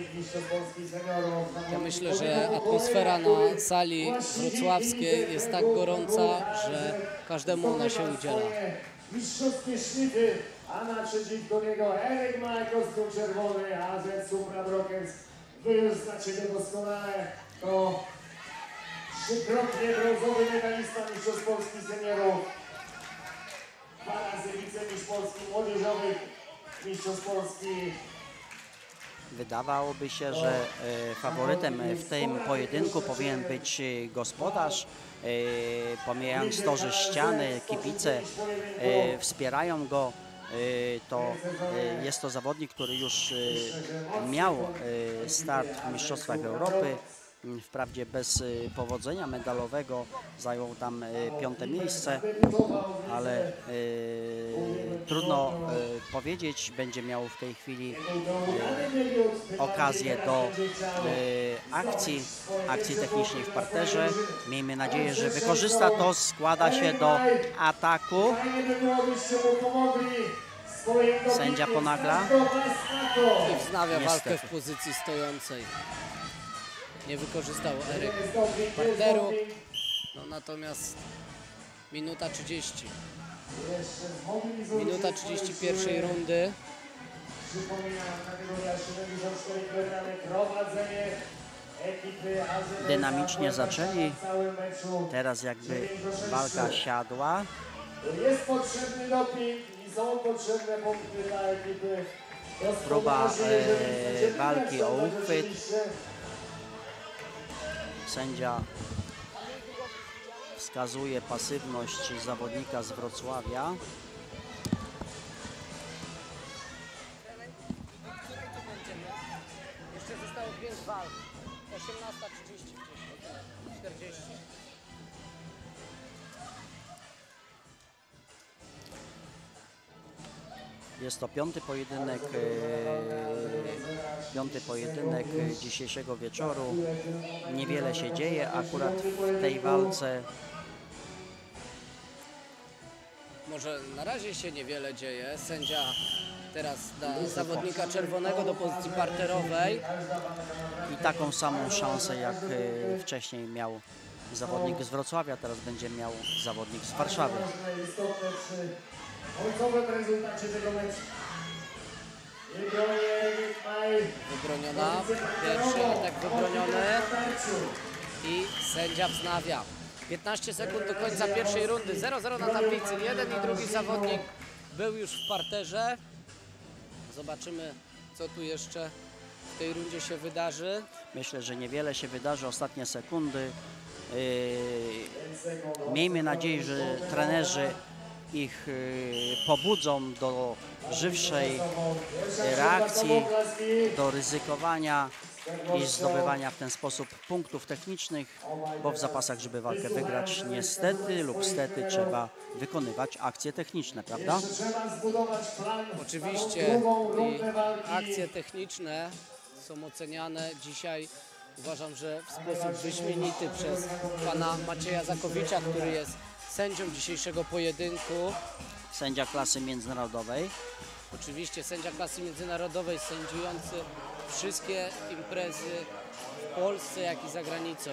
Ja myślę, że atmosfera na sali wrocławskiej jest tak gorąca, że każdemu ona się udziela. Mistrzowskie szlify, a naprzeciwko niego Eryk Maj, kostium czerwony, AZ Supra Brokers. Wy już znacie go doskonale. To trzykrotnie brązowy medalista Mistrzostw Polski seniorów. 2 razy wicemistrz Polski młodzieżowych Mistrzostw Polski. Wydawałoby się, że faworytem w tym pojedynku powinien być gospodarz. Pomijając to, że ściany, kibice wspierają go, to jest to zawodnik, który już miał start w Mistrzostwach Europy. Wprawdzie bez powodzenia medalowego, zajął tam 5. miejsce, ale trudno powiedzieć, będzie miał w tej chwili okazję do akcji technicznej w parterze. Miejmy nadzieję, że wykorzysta to, składa się do ataku. Sędzia ponagla I wznawia walkę Niestety. w pozycji stojącej. Nie wykorzystał Eryk parteru, no natomiast minuta 30. Minuta 30 pierwszej rundy. Przypominam, kategoria 74 kg, prowadzenie ekipy AZS. dynamicznie zaczęli. W całym meczu. Teraz jakby walka siadła. Jest potrzebny doping i są potrzebne punkty dla ekipy. Próba Jeżeli walki o chcecie uchwyt. oczywiście. Sędzia wskazuje pasywność zawodnika z Wrocławia. Jeszcze zostało 5 walk. 18:30 40. Jest to piąty pojedynek dzisiejszego wieczoru. Niewiele się dzieje akurat w tej walce. Może na razie się niewiele dzieje. Sędzia teraz da zawodnika czerwonego do pozycji parterowej. I taką samą szansę jak wcześniej miał zawodnik z Wrocławia, teraz będzie miał zawodnik z Warszawy. Istotne przy końcowym rezultacie tego meczu. I broni Eryk Maj. Wybroniona. Pierwszy atak wybroniony. I sędzia wznawia. 15 sekund do końca pierwszej rundy. 0-0 na tablicy. Jeden i drugi zawodnik był już w parterze. Zobaczymy, co tu jeszcze w tej rundzie się wydarzy. Myślę, że niewiele się wydarzy, ostatnie sekundy. Miejmy nadzieję, że trenerzy ich pobudzą do żywszej reakcji, do ryzykowania i zdobywania w ten sposób punktów technicznych, bo w zapasach, żeby walkę wygrać, niestety lub stety trzeba wykonywać akcje techniczne, prawda? Trzeba zbudować plan. Oczywiście i akcje techniczne są oceniane dzisiaj. Uważam, że w sposób wyśmienity przez pana Macieja Zakowicza, który jest sędzią dzisiejszego pojedynku. Sędzia klasy międzynarodowej. Oczywiście sędzia klasy międzynarodowej, sędziujący wszystkie imprezy w Polsce, jak i za granicą.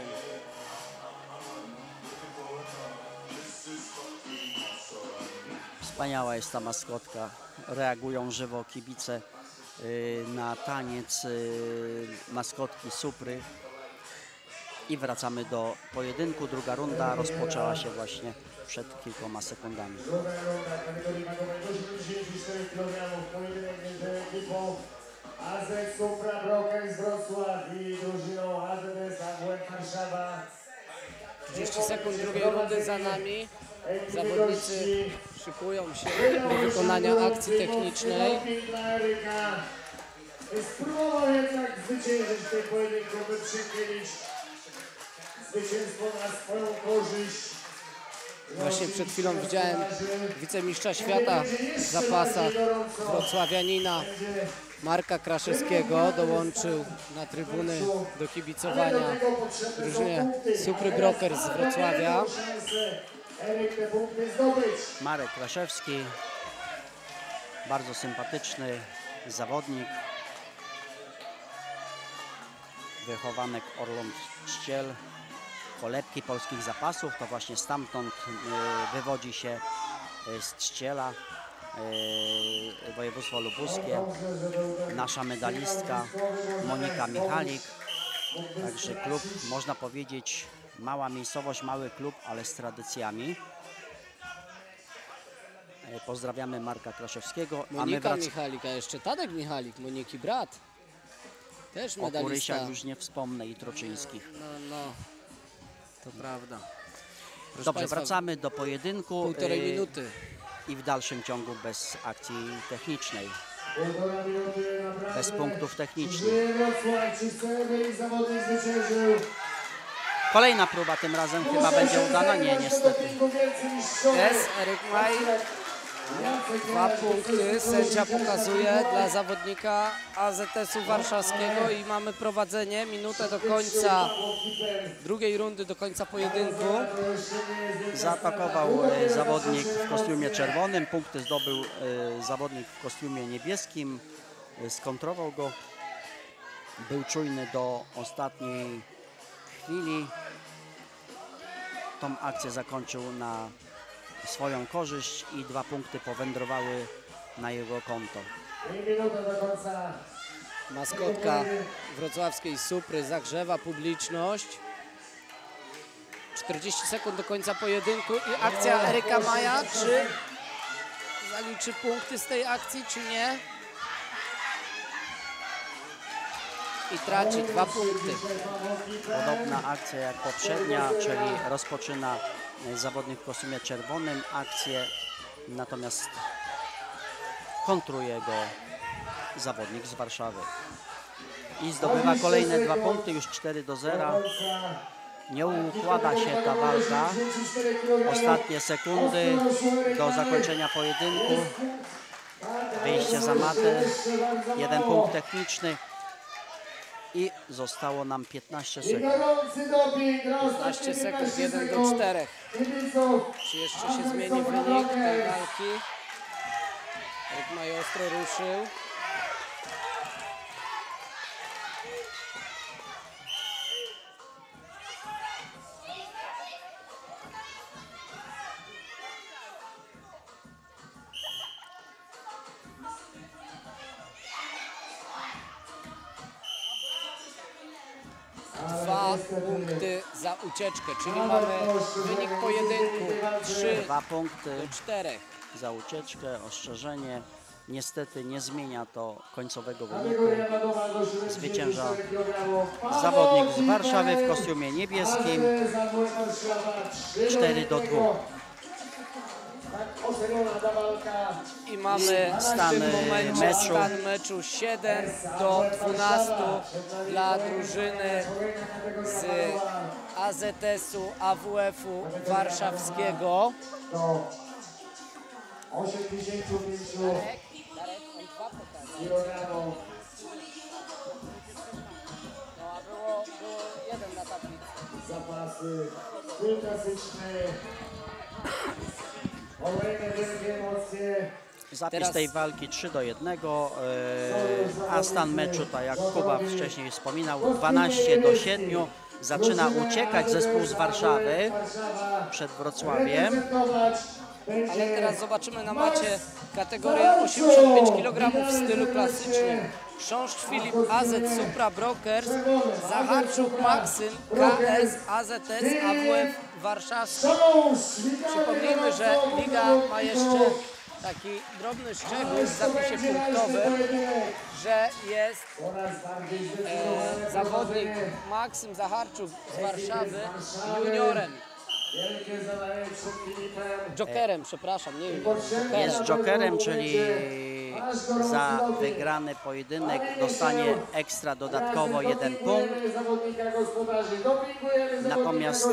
Wspaniała jest ta maskotka. Reagują żywo kibice na taniec maskotki Supry. I wracamy do pojedynku. Druga runda rozpoczęła się właśnie przed kilkoma sekundami. Druga runda kategorii wagowej do 74 kg. Pojedynek między ekipą AZ Supra Brokers Wrocław i drużyną AZS AWF Warszawa. 30 sekund drugiej rundy za nami. Zawodnicy szykują się do wykonania akcji technicznej. Spróbował jednak zwyciężyć w tym pojedynku, by przychylić zwycięstwo na swoją korzyść. Właśnie przed chwilą widziałem wicemistrza świata w zapasach wrocławianina Marka Kraszewskiego. Dołączył na trybuny do kibicowania drużynie Supry Brokers z Wrocławia. Marek Kraszewski, bardzo sympatyczny zawodnik, wychowanek Orląt Czciel, kolebki polskich zapasów, to właśnie stamtąd wywodzi się z Czciela, województwo lubuskie, nasza medalistka Monika Michalik, także klub, można powiedzieć, mała miejscowość, mały klub, ale z tradycjami. Pozdrawiamy Marka Kraszewskiego. Monika Michalik, a jeszcze Tadek Michalik, Moniki brat. Też O medalista. Kurysiach już nie wspomnę i Troczyńskich. No, to prawda. Proszę Dobrze, państwa, wracamy do pojedynku. Półtorej minuty. I w dalszym ciągu bez akcji technicznej. Bez punktów technicznych. Kolejna próba, tym razem chyba będzie udana. Nie, niestety. Jest Eryk Maj. 2 punkty sędzia pokazuje dla zawodnika AZS-u warszawskiego i mamy prowadzenie. Minutę do końca drugiej rundy, do końca pojedynku. Zaatakował zawodnik w kostiumie czerwonym. Punkty zdobył zawodnik w kostiumie niebieskim. Skontrował go. Był czujny do ostatniej chwili. Tą akcję zakończył na swoją korzyść i 2 punkty powędrowały na jego konto. Maskotka wrocławskiej Supry zagrzewa publiczność. 40 sekund do końca pojedynku i akcja Eryka Maja. Czy zaliczy punkty z tej akcji, czy nie? I traci 2 punkty. Podobna akcja jak poprzednia, czyli rozpoczyna zawodnik w kostiumie czerwonym akcję, natomiast kontruje go zawodnik z Warszawy. I zdobywa kolejne 2 punkty, już 4-0. Nie układa się ta walka. Ostatnie sekundy do zakończenia pojedynku. Wyjście za matę, 1 punkt techniczny. I zostało nam 15 sekund. 15 sekund, 1-4. Czy jeszcze się zmieni wynik tej walki? Eryk Maj ostro ruszył. Dwa punkty za ucieczkę, czyli mamy wynik pojedynku 2 punkty 3-4. za ucieczkę, ostrzeżenie. Niestety nie zmienia to końcowego wyniku. Zwycięża zawodnik z Warszawy w kostiumie niebieskim 4-2. I mamy w Stan tym momencie meczu. stan meczu 7-12 dla drużyny z AZS-u AWF-u warszawskiego. 85 kilogramów. No, a było 1 na tablicy. Zapasy klasyczne. Kolejne wielkie emocje. Zapis Teraz- tej walki 3-1, a stan meczu, tak jak Kuba wcześniej wspominał, 12-7. Zaczyna uciekać zespół z Warszawy przed Wrocławiem. Ale teraz zobaczymy na macie kategorię 85 kg w stylu klasycznym. Chrząszcz Filip AZ Supra Brokers, Zacharczuk Maksym KS AZS AWF Warszawski. Przypomnijmy, że liga ma jeszcze taki drobny szczegół w zapisie punktowym, że jest zawodnik Maksym Zacharczuk z Warszawy juniorem. Jokerem, przepraszam, nie juniorem. Jest jokerem, czyli za wygrany pojedynek dostanie ekstra dodatkowo 1 punkt. Natomiast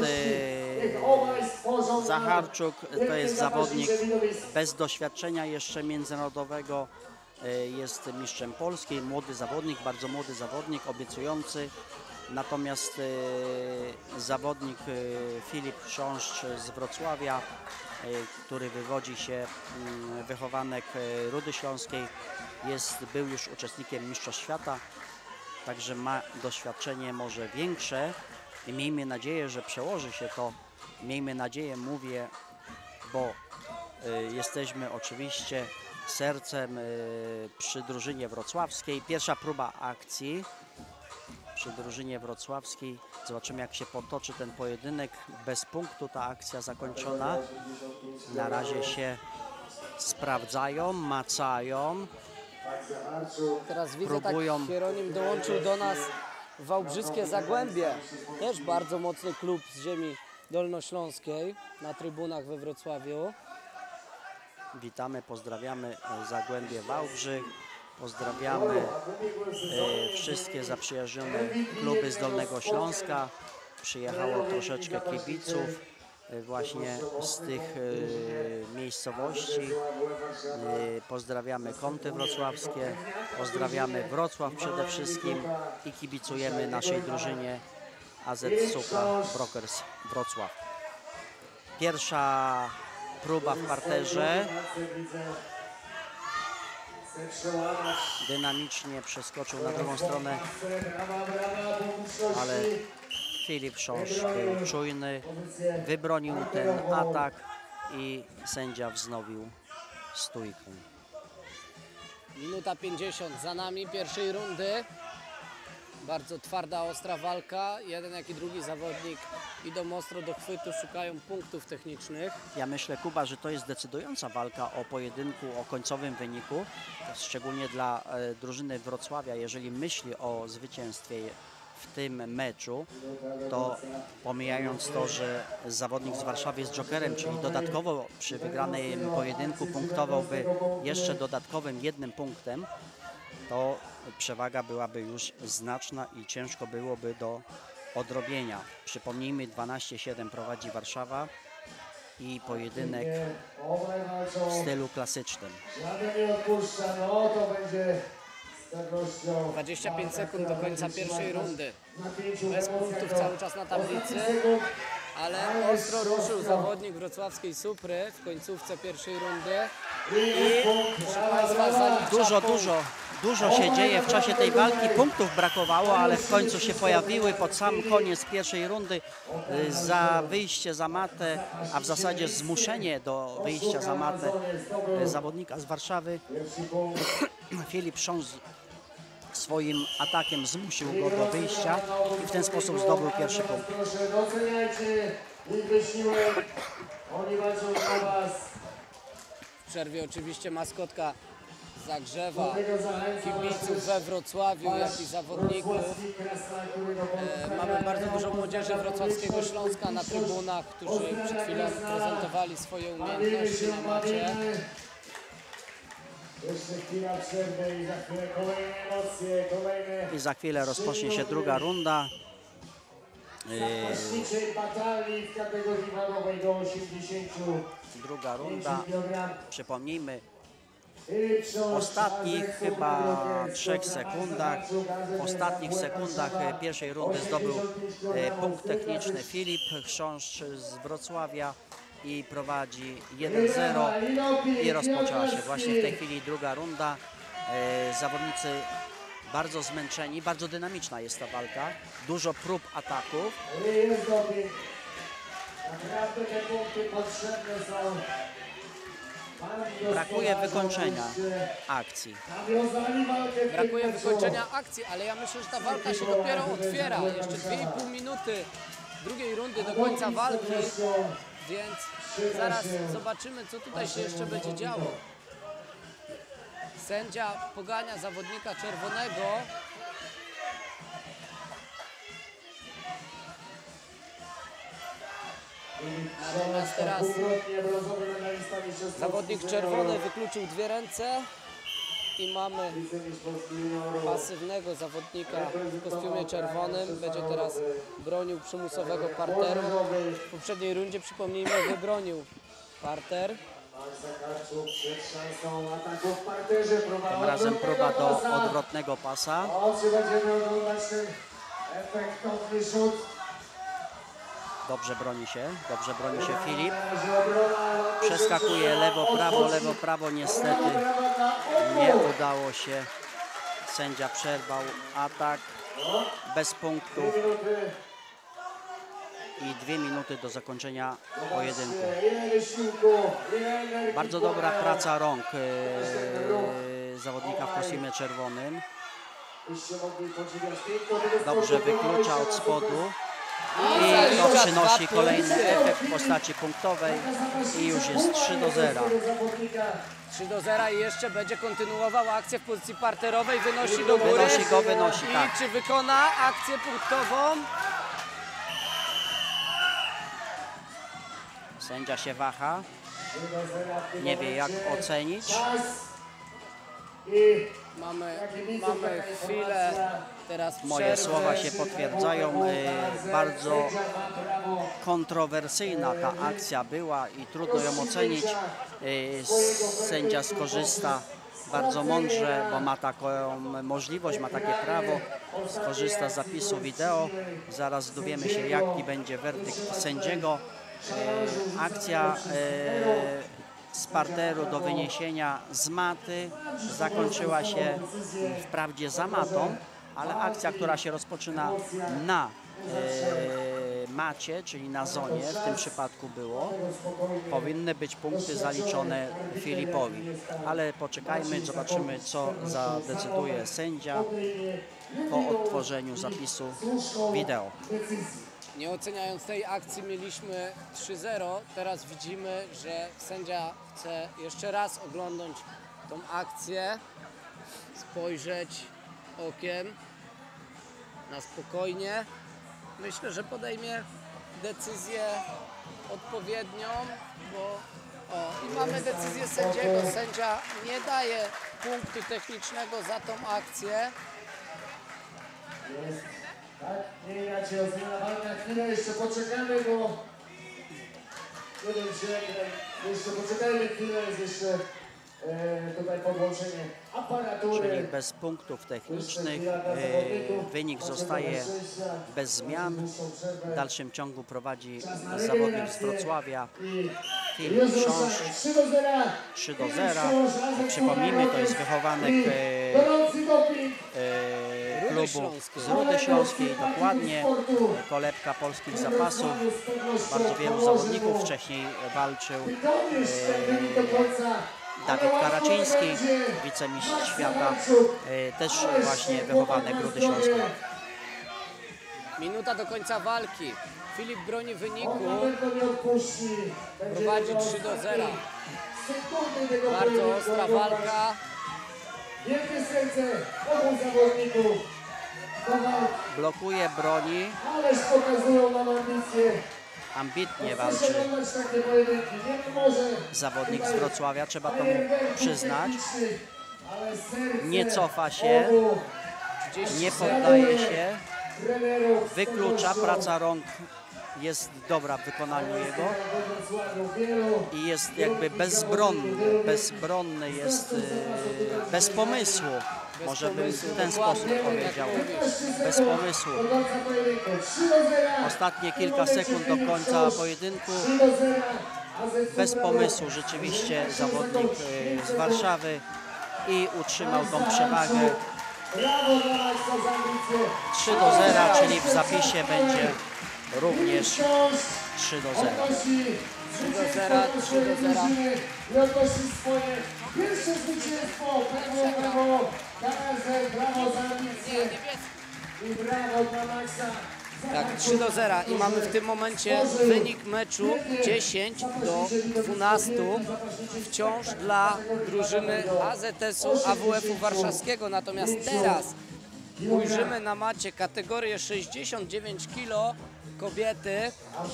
Zacharczuk to jest zawodnik bez doświadczenia jeszcze międzynarodowego. Jest mistrzem Polski, młody zawodnik, bardzo młody zawodnik, obiecujący. Natomiast zawodnik Filip Chrząszcz z Wrocławia, który wywodzi się, wychowanek Rudy Śląskiej, był już uczestnikiem Mistrzostw Świata, także ma doświadczenie może większe i miejmy nadzieję, że przełoży się to, miejmy nadzieję, mówię, bo jesteśmy oczywiście sercem przy drużynie wrocławskiej. Pierwsza próba akcji przy drużynie wrocławskiej. Zobaczymy, jak się potoczy ten pojedynek. Bez punktu ta akcja zakończona. Na razie się sprawdzają, macają. Teraz widzę, Próbują. tak Hieronim dołączył do nas wałbrzyskie Zagłębie. Też bardzo mocny klub z ziemi dolnośląskiej na trybunach we Wrocławiu. Witamy, pozdrawiamy Zagłębie Wałbrzych. Pozdrawiamy wszystkie zaprzyjaźnione kluby z Dolnego Śląska. Przyjechało troszeczkę kibiców właśnie z tych miejscowości. Pozdrawiamy Kąty Wrocławskie, pozdrawiamy Wrocław przede wszystkim i kibicujemy naszej drużynie AZ Suka Brokers Wrocław. Pierwsza próba w parterze. Dynamicznie przeskoczył na drugą stronę, ale Filip Chrząszcz był czujny, wybronił ten atak i sędzia wznowił stójkę. Minuta 50 za nami pierwszej rundy. Bardzo twarda, ostra walka. Jeden jak i drugi zawodnik idą ostro do chwytu, szukają punktów technicznych. Ja myślę, Kuba, że to jest decydująca walka o pojedynku, o końcowym wyniku, szczególnie dla drużyny Wrocławia. Jeżeli myśli o zwycięstwie w tym meczu, to pomijając to, że zawodnik z Warszawy jest jokerem, czyli dodatkowo przy wygranym pojedynku punktowałby jeszcze dodatkowym 1 punktem, to przewaga byłaby już znaczna i ciężko byłoby do odrobienia. Przypomnijmy, 12-7 prowadzi Warszawa i pojedynek w stylu klasycznym. 25 sekund do końca pierwszej rundy. Bez punktów cały czas na tablicy, ale ostro ruszył zawodnik wrocławskiej Supry w końcówce pierwszej rundy. I proszę Państwa, zalicza punkt. Dużo się dzieje w czasie tej walki. Punktów brakowało, ale w końcu się pojawiły pod sam koniec pierwszej rundy za wyjście za matę, a w zasadzie zmuszenie do wyjścia za matę zawodnika z Warszawy. Filip Chrząszcz swoim atakiem zmusił go do wyjścia i w ten sposób zdobył pierwszy punkt. Proszę, doceniajcie ich wysiłek. Oni walczą o was. W przerwie oczywiście maskotka zagrzewa kibiców we Wrocławiu, jak i zawodników. Mamy bardzo dużo młodzieży wrocławskiego Śląska na trybunach, którzy przed chwilą prezentowali swoje umiejętności na macie. Jeszcze chwila przerwy i za chwilę kolejne emocje, kolejne I za chwilę rozpocznie się druga runda. zapaśniczej batalii w kategorii wagowej do 80 Druga runda. kg. Przypomnijmy, Filip Chrząszcz, w ostatnich AZ chyba Suka Brokers, 3 sekundach, w ostatnich sekundach pierwszej rundy zdobył punkt techniczny Filip Chrząszcz z Wrocławia i prowadzi 1-0 i rozpoczęła się właśnie w tej chwili druga runda. Zawodnicy bardzo zmęczeni, bardzo dynamiczna jest ta walka, dużo prób ataków. Jest doping. Naprawdę te punkty potrzebne są. Brakuje wykończenia akcji. Nawiązali walkę w Brakuje tym meczu. wykończenia akcji, ale ja myślę, że ta walka się dopiero otwiera. Jeszcze 2,5 minuty drugiej rundy do końca walki, więc zaraz zobaczymy, co tutaj się jeszcze będzie działo. Sędzia pogania zawodnika czerwonego. Natomiast teraz Dwukrotnie brązowy medalista mistrzostw zawodnik Polski czerwony wykluczył 2 ręce. I mamy pasywnego zawodnika w kostiumie czerwonym. Będzie teraz bronił przymusowego parteru. W poprzedniej rundzie, przypomnijmy, wybronił parter. Tym razem próba do odwrotnego pasa. Czy będziemy oglądać ten efektowny rzut? Dobrze broni się Filip. Przeskakuje lewo, prawo. Niestety nie udało się. Sędzia przerwał atak bez punktów i 2 minuty do zakończenia pojedynku. Bardzo dobra praca rąk zawodnika w kostiumie czerwonym. Dobrze wyklucza od spodu. I to przynosi kolejny efekt w postaci punktowej i już jest 3-0. 3-0 i jeszcze będzie kontynuował akcję w pozycji parterowej, wynosi do góry. Wynosi, I tak. czy wykona akcję punktową? Sędzia się waha, nie wie jak ocenić. Mamy chwilę teraz Moje przerwy. słowa się potwierdzają. Bardzo kontrowersyjna ta akcja była i trudno ją ocenić. Sędzia skorzysta bardzo mądrze, bo ma taką możliwość, ma takie prawo. Skorzysta z zapisu wideo. Zaraz dowiemy się, jaki będzie werdykt sędziego. Akcja z parteru do wyniesienia z maty zakończyła się wprawdzie za matą, ale akcja, która się rozpoczyna na macie, czyli na zonie, w tym przypadku było, powinny być punkty zaliczone Filipowi. Ale poczekajmy, zobaczymy, co zadecyduje sędzia po odtworzeniu zapisu wideo. Nie oceniając tej akcji mieliśmy 3-0. Teraz widzimy, że sędzia chce jeszcze raz oglądnąć tą akcję, spojrzeć okiem na spokojnie. Myślę, że podejmie decyzję odpowiednią, bo i mamy decyzję sędziego. Sędzia nie daje punktu technicznego za tą akcję. Tak, nie inaczej ocena walka. Chwilę jeszcze poczekamy, bo nie wiem, czy jeszcze poczekajmy chwilę, jest jeszcze tutaj podłączenie aparatury. Czyli bez punktów technicznych wynik zostaje bez zmian. W dalszym ciągu prowadzi zawodnik z Wrocławia Filip Chrząszcz 3-0. Przypomnijmy, to jest wychowanek klubu z Rudy Śląskiej, dokładnie, kolebka polskich zapasów, bardzo wielu zawodników, wcześniej walczył Dawid Karaczyński, wicemistrz świata, też właśnie wychowanek Rudy Śląskiej. Minuta do końca walki. Filip broni wyniku, prowadzi 3-0. Bardzo ostra walka. Wielkie serce obu zawodników. Blokuje, broni, Ależ pokazują nam ambicje. ambitnie walczy Takie pojedynki. Nie może zawodnik z Wrocławia, trzeba to mu przyznać. ale serce Nie cofa się, obu nie poddaje się, trenerów wyklucza, praca rąk jest dobra w wykonaniu jego i jest jakby bezbronny jest, bez pomysłu, może bym w ten sposób powiedział, bez pomysłu. Ostatnie kilka sekund do końca pojedynku, bez pomysłu rzeczywiście zawodnik z Warszawy i utrzymał tą przewagę. 3-0, czyli w zapisie będzie również 3-0. 3-0. I odnosi swoje pierwsze zwycięstwo. Brawo, brawo za ambicję. I brawo dla Maxa. Tak, 3-0 i mamy w tym momencie wynik meczu 10-12 wciąż dla drużyny AZS-u AWF-u Warszawskiego. Natomiast teraz ujrzymy na macie kategorię 69 kg kobiety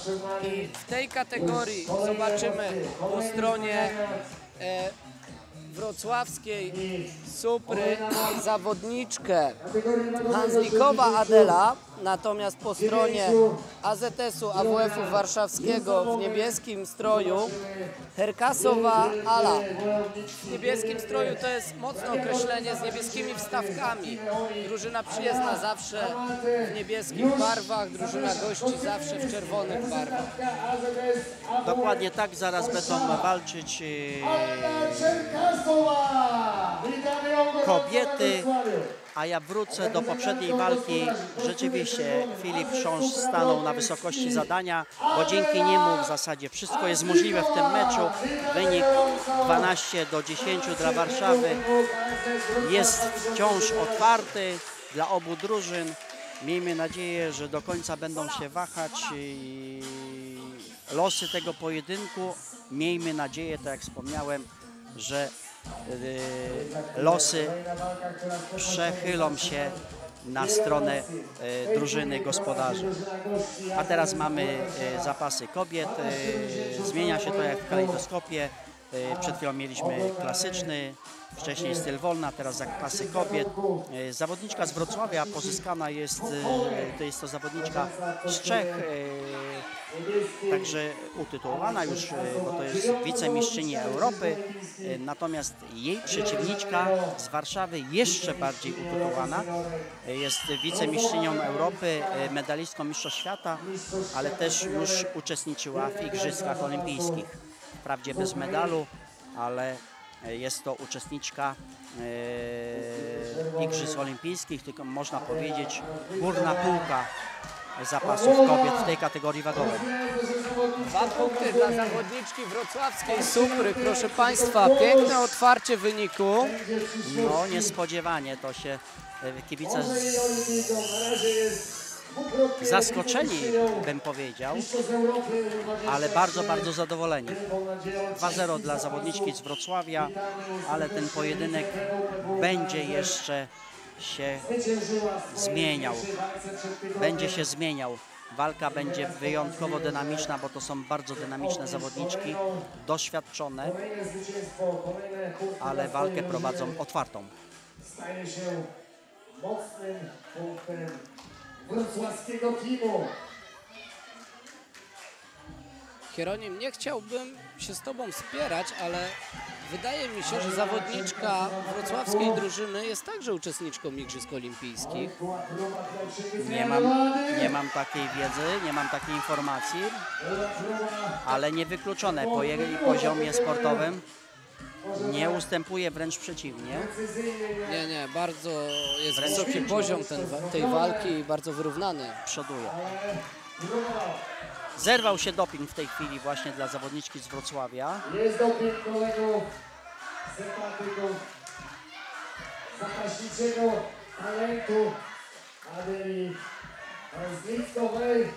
i w tej kategorii zobaczymy po stronie wrocławskiej Supry zawodniczkę Hanzlikowa Adela, natomiast po stronie AZS-u AWF-u Warszawskiego w niebieskim stroju Herkasowa Ala. W niebieskim stroju to jest mocne określenie z niebieskimi wstawkami. Drużyna przyjezdna zawsze w niebieskich barwach, drużyna gości zawsze w czerwonych barwach. Dokładnie tak, zaraz będą walczyć kobiety, a ja wrócę do poprzedniej walki. Rzeczywiście Filip Chrząszcz stanął na wysokości zadania, bo dzięki niemu w zasadzie wszystko jest możliwe w tym meczu. Wynik 12-10 dla Warszawy jest wciąż otwarty dla obu drużyn. Miejmy nadzieję, że do końca będą się wahać losy tego pojedynku. Miejmy nadzieję, tak jak wspomniałem, że losy przechylą się na stronę drużyny gospodarzy. A teraz mamy zapasy kobiet. Zmienia się to jak w kalejdoskopie. Przed chwilą mieliśmy klasyczny, wcześniej styl wolna, teraz zapasy kobiet. Zawodniczka z Wrocławia pozyskana jest, to zawodniczka z Czech, także utytułowana już, bo to jest wicemistrzyni Europy. Natomiast jej przeciwniczka z Warszawy jeszcze bardziej utytułowana. Jest wicemistrzynią Europy, medalistką Mistrzostw Świata, ale też już uczestniczyła w Igrzyskach Olimpijskich. Wprawdzie bez medalu, ale jest to uczestniczka Igrzysk Olimpijskich, tylko można powiedzieć górna półka zapasów kobiet w tej kategorii wagowej. 2 punkty dla zawodniczki wrocławskiej Supry. Proszę Państwa, piękne otwarcie wyniku. No niespodziewanie to się kibice zaskoczeni, bym powiedział, ale bardzo, bardzo zadowoleni. 2-0 dla zawodniczki z Wrocławia, ale ten pojedynek będzie jeszcze się zmieniał. Będzie się zmieniał. Walka będzie wyjątkowo dynamiczna, bo to są bardzo dynamiczne zawodniczki, doświadczone, ale walkę prowadzą otwartą. Staje się mocnym punktem wrocławskiego teamu. Hieronim, nie chciałbym się z Tobą wspierać, ale wydaje mi się, że zawodniczka wrocławskiej drużyny jest także uczestniczką Igrzysk Olimpijskich. Nie mam takiej wiedzy, nie mam takiej informacji, ale niewykluczone po jej poziomie sportowym. Nie ustępuje, wręcz przeciwnie. Nie, bardzo jest wysoki poziom tej walki i bardzo wyrównany. Przoduje. Zerwał się doping w tej chwili właśnie dla zawodniczki z Wrocławia. Jest doping kolegów, sympatyków, zapaśniczego talentu Adeli Hanzlikowej.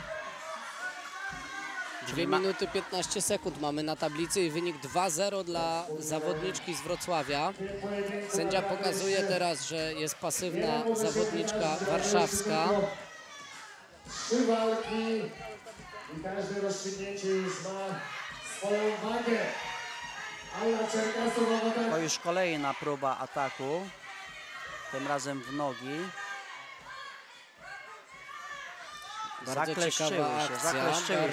2 minuty 15 sekund mamy na tablicy i wynik 2-0 dla zawodniczki z Wrocławia. Sędzia pokazuje teraz, że jest pasywna zawodniczka warszawska. 3 walki i każde rozstrzygnięcie już ma swoją wagę. Alla Czerkasowa To już kolejna próba ataku, tym razem w nogi. Bardzo ciekawa akcja,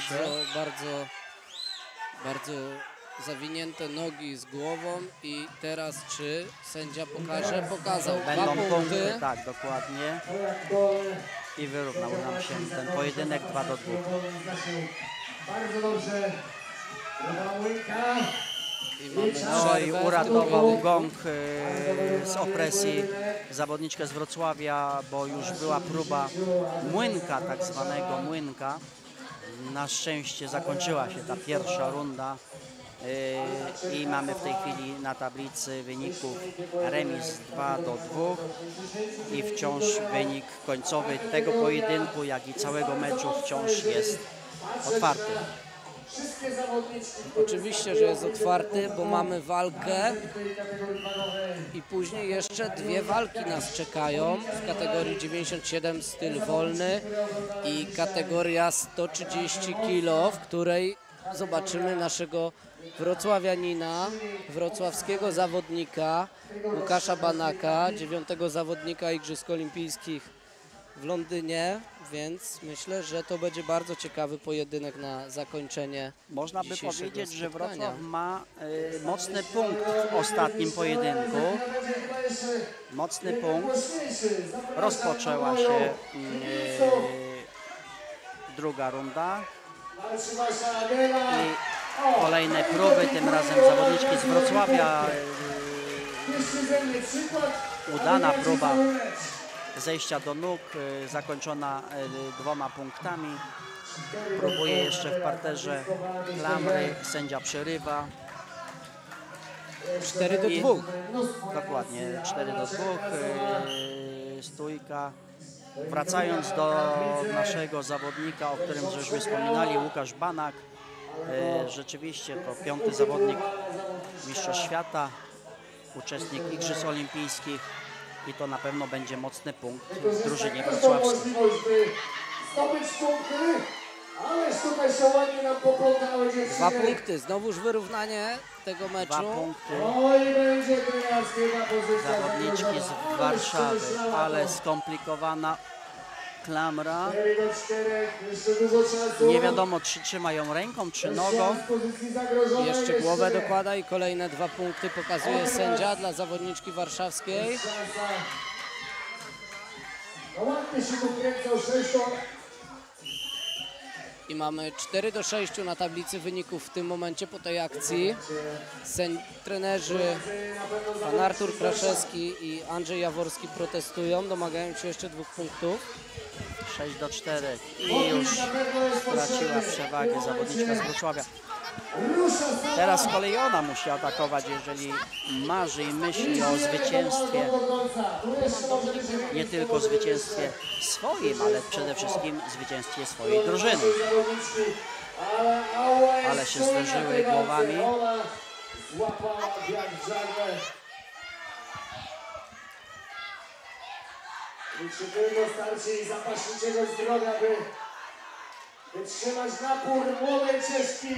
bardzo zawinięte nogi z głową i teraz czy sędzia pokaże? Pokazał. 2 Będą punkty. punkty, tak, dokładnie. I wyrównał nam się ten pojedynek 2-2. Bardzo dobrze. Łyka. I mamy No i przerwę. uratował gong z opresji zawodniczkę z Wrocławia, bo już była próba młynka, tak zwanego młynka. Na szczęście zakończyła się ta pierwsza runda i mamy w tej chwili na tablicy wyników remis 2-2 i wciąż wynik końcowy tego pojedynku, jak i całego meczu wciąż jest otwarty. Wszystkie zawodniczki Oczywiście, że jest otwarty, bo mamy walkę i później jeszcze 2 walki nas czekają w kategorii 97 styl wolny i kategoria 130 kg, w której zobaczymy naszego wrocławianina, wrocławskiego zawodnika Łukasza Banaka, 9. zawodnika Igrzysk Olimpijskich w Londynie, więc myślę, że to będzie bardzo ciekawy pojedynek na zakończenie. Można by dzisiejszego powiedzieć, że spotkania. Wrocław ma mocny punkt w ostatnim pojedynku. Mocny punkt. Rozpoczęła się druga runda i kolejne próby, tym razem zawodniczki z Wrocławia. Udana próba zejścia do nóg, zakończona 2 punktami. Próbuje jeszcze w parterze klamry, sędzia przerywa. 4-2. Dokładnie, 4-2. Stójka. Wracając do naszego zawodnika, o którym żeśmy wspominali, Łukasz Banak. Rzeczywiście to 5. zawodnik mistrzostw świata, uczestnik Igrzysk Olimpijskich i to na pewno będzie mocny punkt w drużynie wrocławskiej. Zdobyć punkty, ale tutaj się ładnie nam poplątały dziewczyny. 2 punkty, znowuż wyrównanie tego 2 meczu. punkty. No i będzie teraz chyba pozycja. Zawodniczki z Warszawy, ale skomplikowana klamra. 4-4, jeszcze dużo czasu. Nie wiadomo, czy trzymają ręką, czy nogą. Z pozycji zagrożonej Jeszcze głowę dokłada i kolejne 2 punkty pokazuje sędzia dla zawodniczki warszawskiej. Szansa. No ładnie się tu kręcą, 6 I mamy 4-6 na tablicy wyników w tym momencie po tej akcji. Trenerzy pan Artur Kraszewski i Andrzej Jaworski protestują, domagają się jeszcze 2 punktów. 6-4 i już straciła przewagę zawodniczka z Wrocławia. Teraz z kolei ona musi atakować, jeżeli marzy i myśli o zwycięstwie. Nie tylko zwycięstwie swoim, ale przede wszystkim zwycięstwie swojej drużyny. Ale się zderzyły głowami. Złapała jak żagle. I czy tylko starczy jej zapaśniczego zdrowia, by wytrzymać napór młodej Czeszki.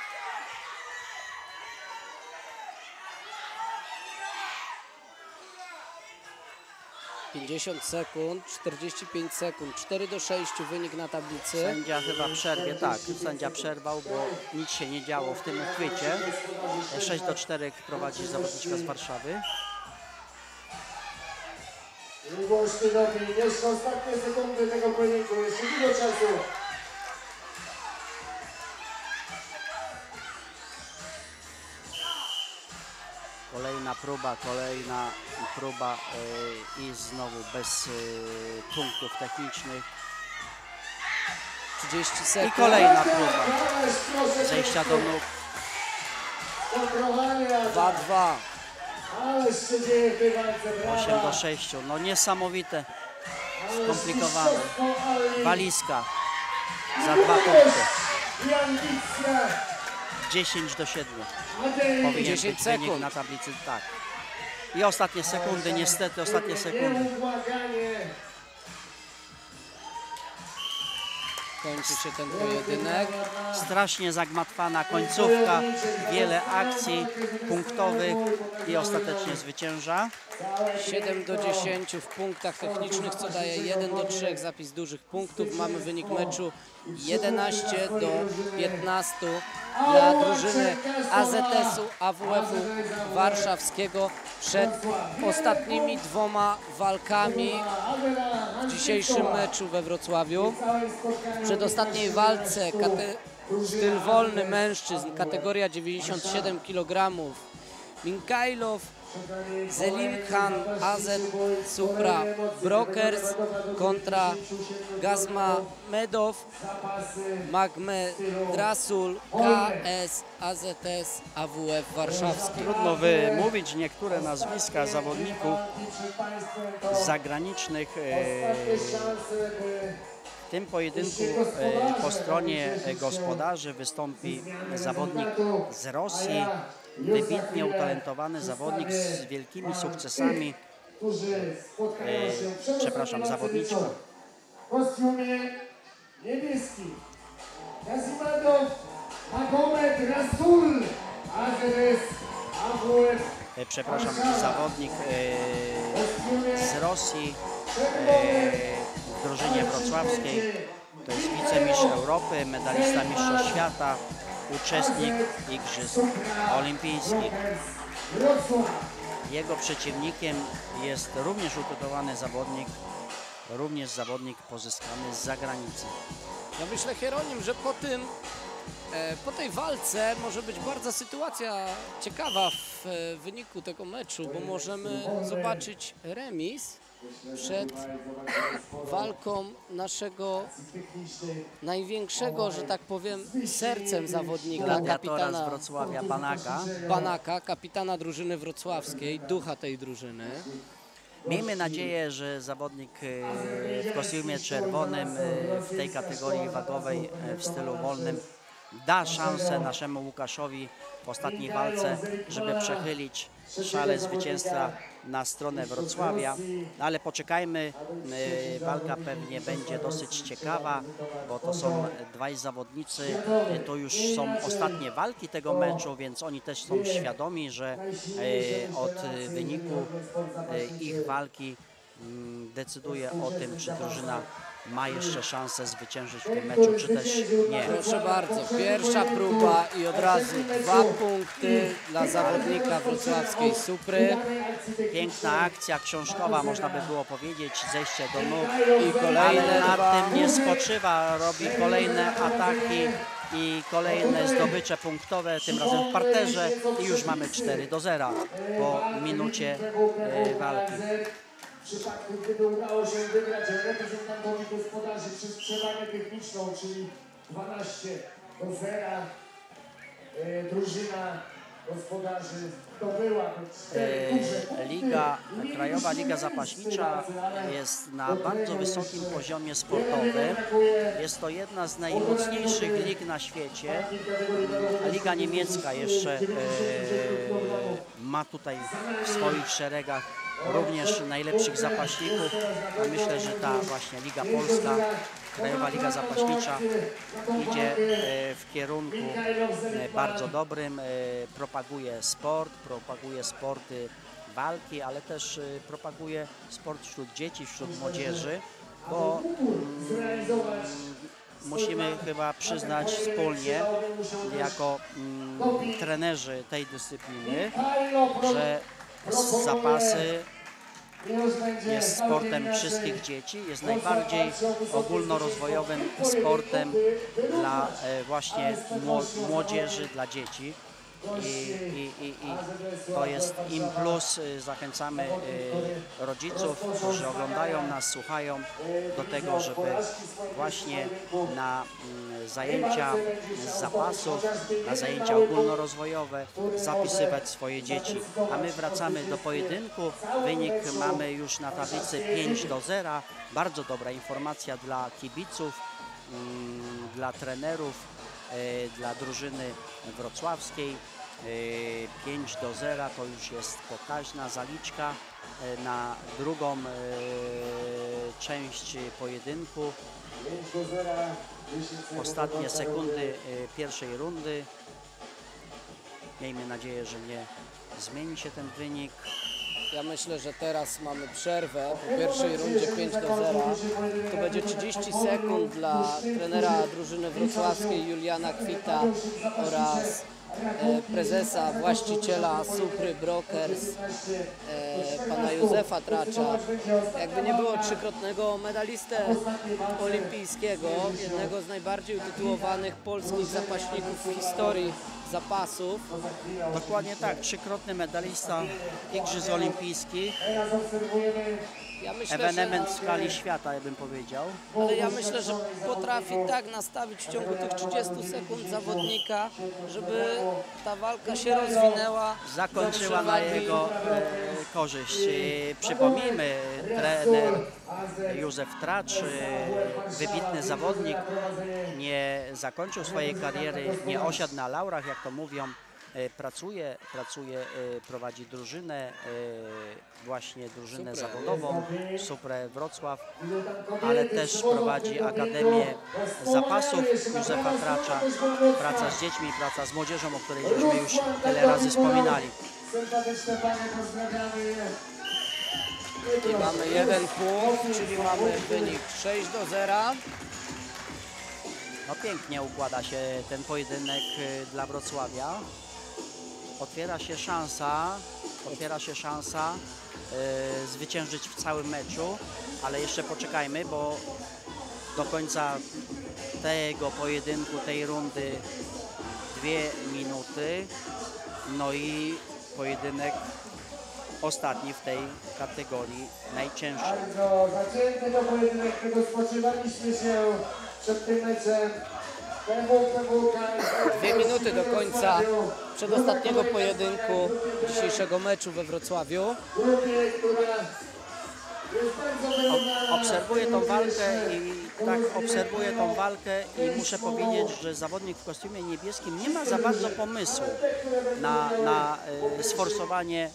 50 sekund, 45 sekund, 4-6 wynik na tablicy. Sędzia chyba przerwie, tak, sędzia przerwał, bo nic się nie działo w tym uchwycie. 6-4 prowadzi zawodniczka z Warszawy. Głośny doping, jeszcze ostatnie sekundy tego pojedynku, jeszcze dużo czasu. Kolejna próba i znowu bez punktów technicznych. 30 I sekund. kolejna próba zejścia do nóg. 2-2. Ale się dzieje w tej walce, 8-6. No niesamowite, skomplikowane. Walizka za 2 punkty. 10-7. Powinien 10 być wynik sekund. na tablicy, tak. I ostatnie sekundy, niestety ostatnie sekundy. Kończy się ten pojedynek. Strasznie zagmatwana końcówka, wiele akcji punktowych i ostatecznie zwycięża. 7-10 w punktach technicznych, co daje 1-3 zapis dużych punktów. Mamy wynik meczu 11-15 dla drużyny AZS-u AWF-u warszawskiego przed ostatnimi 2 walkami w dzisiejszym meczu we Wrocławiu. W przedostatniej walce styl wolny mężczyzn, kategoria 97 kg, Minkajlow Zelimkhan AZ Supra Brokers kontra Gazmamedow Magmedrasul KS AZS AWF warszawski. Trudno wymówić niektóre nazwiska zawodników zagranicznych. W tym pojedynku po stronie gospodarzy wystąpi zawodnik z Rosji, wybitnie utalentowany zawodnik z wielkimi sukcesami. Przepraszam, zawodniczka. W kostiumie niebieskim Gazmamedow Mahomet Rasul, AZS AWF. Przepraszam, zawodnik z Rosji w drużynie wrocławskiej. To jest wicemistrz Europy, medalista Mistrzostw Świata, uczestnik Igrzysk Olimpijskich. Jego przeciwnikiem jest również utytułowany zawodnik pozyskany z zagranicy. Ja myślę, Hieronim, że po tej walce może być bardzo sytuacja ciekawa w wyniku tego meczu, bo możemy zobaczyć remis przed walką naszego największego, że tak powiem, sercem zawodnika, Gladiatora z Wrocławia, Banaka, kapitana drużyny wrocławskiej, ducha tej drużyny. Miejmy nadzieję, że zawodnik w kostiumie czerwonym w tej kategorii wagowej w stylu wolnym da szansę naszemu Łukaszowi w ostatniej walce, żeby przechylić szale zwycięstwa na stronę Wrocławia. Ale poczekajmy, walka pewnie będzie dosyć ciekawa, bo to są dwaj zawodnicy, to już są ostatnie walki tego meczu, więc oni też są świadomi, że od wyniku ich walki decyduje o tym, czy drużyna ma jeszcze szansę zwyciężyć w tym meczu, czy też nie. Proszę bardzo, pierwsza próba i od razu 2 punkty dla zawodnika wrocławskiej Supry. Piękna akcja książkowa, można by było powiedzieć, zejście do nóg. I kolejne Ale dwa. na tym nie spoczywa, robi kolejne ataki i kolejne zdobycze punktowe, tym razem w parterze i już mamy 4-0 po minucie walki. W przypadku, gdyby udało się wygrać reprezentantowi gospodarzy przez przewagę techniczną, czyli 12-0, drużyna gospodarzy zdobyła 4 duże Krajowa Liga Zapaśnicza jest na bardzo wysokim poziomie sportowym. Jest to jedna z najmocniejszych lig na świecie. Liga niemiecka jeszcze ma tutaj w swoich szeregach również najlepszych zapaśników, a myślę, że ta właśnie Liga Polska, Krajowa Liga Zapaśnicza idzie w kierunku bardzo dobrym, propaguje sport, propaguje sporty walki, ale też propaguje sport wśród dzieci, wśród młodzieży, bo musimy chyba przyznać wspólnie, jako trenerzy tej dyscypliny, że zapasy jest sportem wszystkich dzieci, jest najbardziej ogólnorozwojowym sportem dla właśnie młodzieży, dla dzieci. I to jest im plus. Zachęcamy rodziców, którzy oglądają nas, słuchają, do tego, żeby właśnie na zajęcia z zapasów, na zajęcia ogólnorozwojowe zapisywać swoje dzieci. A my wracamy do pojedynku. Wynik mamy już na tablicy 5-0. Bardzo dobra informacja dla kibiców, dla trenerów, dla drużyny wrocławskiej. 5-0 to już jest pokaźna zaliczka na drugą część pojedynku. Ostatnie sekundy pierwszej rundy. Miejmy nadzieję, że nie zmieni się ten wynik. Ja myślę, że teraz mamy przerwę po pierwszej rundzie 5-0. To będzie 30 sekund dla trenera drużyny wrocławskiej Juliana Kwita oraz prezesa, właściciela Supry Brokers, pana Józefa Tracza. Jakby nie było trzykrotnego medalistę olimpijskiego, jednego z najbardziej utytułowanych polskich zapaśników w historii zapasów. Dokładnie tak, trzykrotny medalista Igrzysk Olimpijskich. Ja myślę, Ewenement w skali świata, ja bym powiedział. ale ja myślę, że potrafi tak nastawić w ciągu tych 30 sekund zawodnika, żeby ta walka się rozwinęła. Zakończyła na jego korzyść. Przypomnijmy, trener Józef Tracz, wybitny zawodnik, nie zakończył swojej kariery, nie osiadł na laurach, jak to mówią. Pracuje, prowadzi drużynę, właśnie drużynę Super. zawodową, Suprę Wrocław, ale też prowadzi Akademię Zapasów Józefa Tracza, praca z dziećmi, praca z młodzieżą, o której żeśmy już tyle razy wspominali. Sympatyczne panie, pozdrawiamy je. I mamy 1 punkt, czyli mamy wynik 6-0. No pięknie układa się ten pojedynek dla Wrocławia. Otwiera się szansa zwyciężyć w całym meczu, ale jeszcze poczekajmy, bo do końca tego pojedynku, tej rundy 2 minuty, no i pojedynek ostatni w tej kategorii najcięższej. Bardzo zacięty to pojedynek, spodziewaliśmy się przed tym meczem. 2 minuty do końca przedostatniego pojedynku dzisiejszego meczu we Wrocławiu. Grupie, która jest bardzo wyrównana. Obserwuję tą walkę i muszę powiedzieć, że zawodnik w kostiumie niebieskim nie ma za bardzo pomysłu na sforsowanie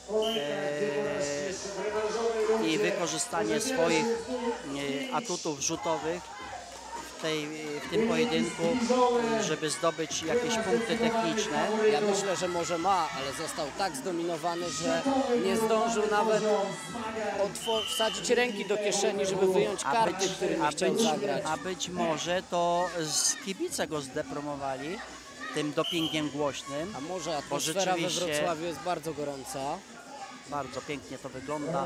i wykorzystanie swoich atutów rzutowych w tym pojedynku, żeby zdobyć jakieś punkty techniczne. Ja myślę, że może ma, ale został tak zdominowany, że nie zdążył nawet wsadzić ręki do kieszeni, żeby wyjąć karty, którymi chciał zagrać. A być może to kibice go zdepromowali tym dopingiem głośnym. A może bo atmosfera we rzeczywiście Wrocławiu jest bardzo gorąca. bardzo pięknie to wygląda.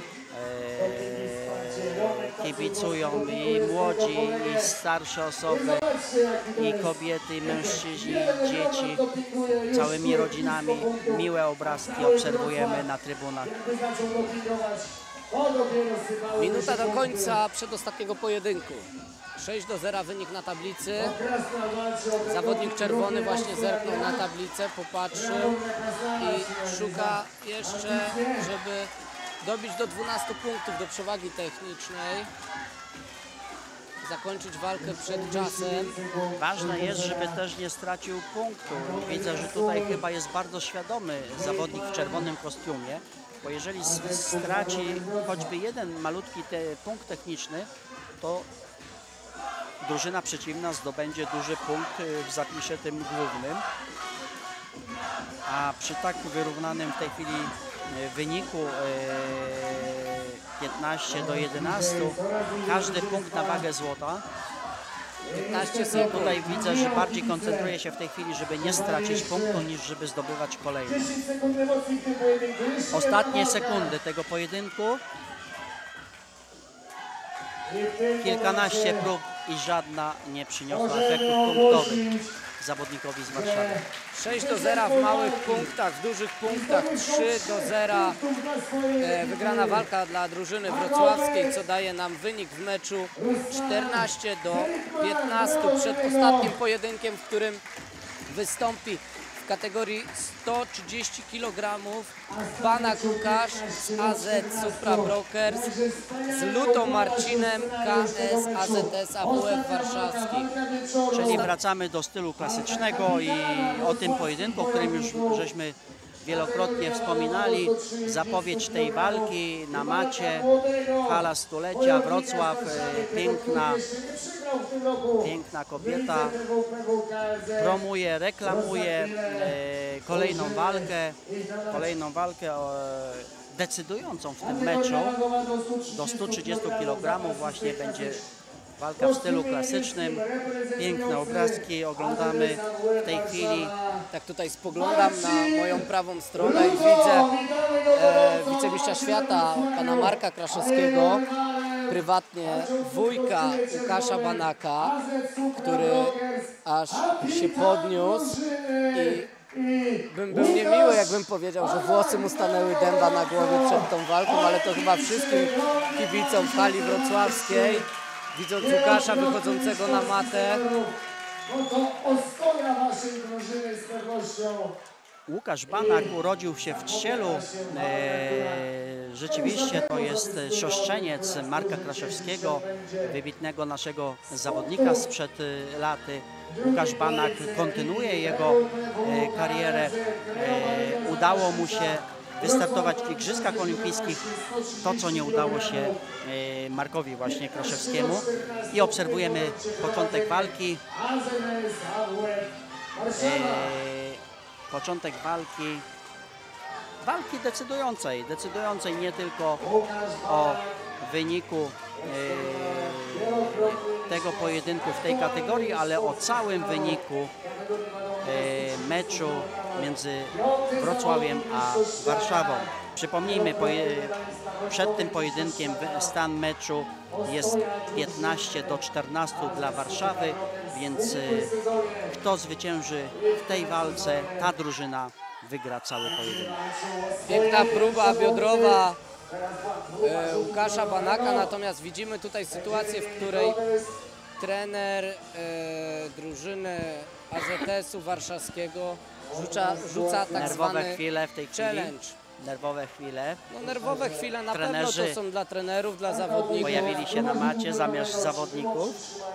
Kibicują i młodzi, i starsze osoby, i kobiety, i mężczyźni, i dzieci, całymi rodzinami. Miłe obrazki obserwujemy na trybunach. Minuta do końca przedostatniego pojedynku. 6-0 wynik na tablicy. Zawodnik czerwony właśnie zerknął na tablicę, popatrzył i szuka jeszcze, żeby dobić do 12 punktów do przewagi technicznej. Zakończyć walkę przed czasem. Ważne jest, żeby też nie stracił punktu. Widzę, że tutaj chyba jest bardzo świadomy zawodnik w czerwonym kostiumie, bo jeżeli straci choćby jeden malutki punkt techniczny, to drużyna przeciwna zdobędzie duży punkt w zapisie tym głównym. A przy tak wyrównanym w tej chwili wyniku 15-11 każdy punkt na wagę złota. 15 sekund. Tutaj widzę, że bardziej koncentruje się w tej chwili, żeby nie stracić punktu, niż żeby zdobywać kolejne. Ostatnie sekundy tego pojedynku. Kilkanaście prób i żadna nie przyniosła efektów punktowych zawodnikowi z Warszawy. 6-0 w małych punktach, w dużych punktach, 3-0 wygrana walka dla drużyny wrocławskiej, co daje nam wynik w meczu 14-15 przed ostatnim pojedynkiem, w którym wystąpi w kategorii 130 kg Banak Łukasz z AZ Supra Brokers z Lutą Marcinem KS AZS AWF Warszawski. Czyli wracamy do stylu klasycznego i o tym pojedynku, o którym już żeśmy wielokrotnie wspominali. Zapowiedź tej walki na macie, hala stulecia, Wrocław, piękna kobieta promuje, reklamuje kolejną walkę decydującą w tym meczu. Do 130 kg właśnie będzie walka w stylu klasycznym. Piękne obrazki oglądamy w tej chwili. Tak tutaj spoglądam na moją prawą stronę i widzę wicemistrza świata, pana Marka Kraszewskiego, prywatnie wujka Łukasza Banaka, który aż się podniósł i bym był niemiły, jakbym powiedział, że włosy mu stanęły dęba na głowie przed tą walką, ale to chyba wszystkim kibicom w hali wrocławskiej, widząc Łukasza wychodzącego na matę. Łukasz Banak urodził się w Trzcielu. Rzeczywiście to jest siostrzeniec Marka Kraszewskiego, wybitnego naszego zawodnika sprzed laty. Łukasz Banak kontynuuje jego karierę. Udało mu się wystartować w Igrzyskach Olimpijskich, to co nie udało się Markowi właśnie Kroszewskiemu. I obserwujemy początek walki. Początek walki decydującej nie tylko o wyniku tego pojedynku w tej kategorii, ale o całym wyniku meczu między Wrocławiem a Warszawą. Przypomnijmy, przed tym pojedynkiem stan meczu jest 15-14 dla Warszawy, więc kto zwycięży w tej walce, ta drużyna wygra cały pojedynek. Piękna próba biodrowa Łukasza Banaka, natomiast widzimy tutaj sytuację, w której trener drużyny AZS-u warszawskiego rzuca tak Nerwowe zwany chwile w tej chwili. challenge. Nerwowe chwile. No, nerwowe chwile na Trenerzy pewno to są dla trenerów, dla zawodników. Pojawili się na macie zamiast zawodników.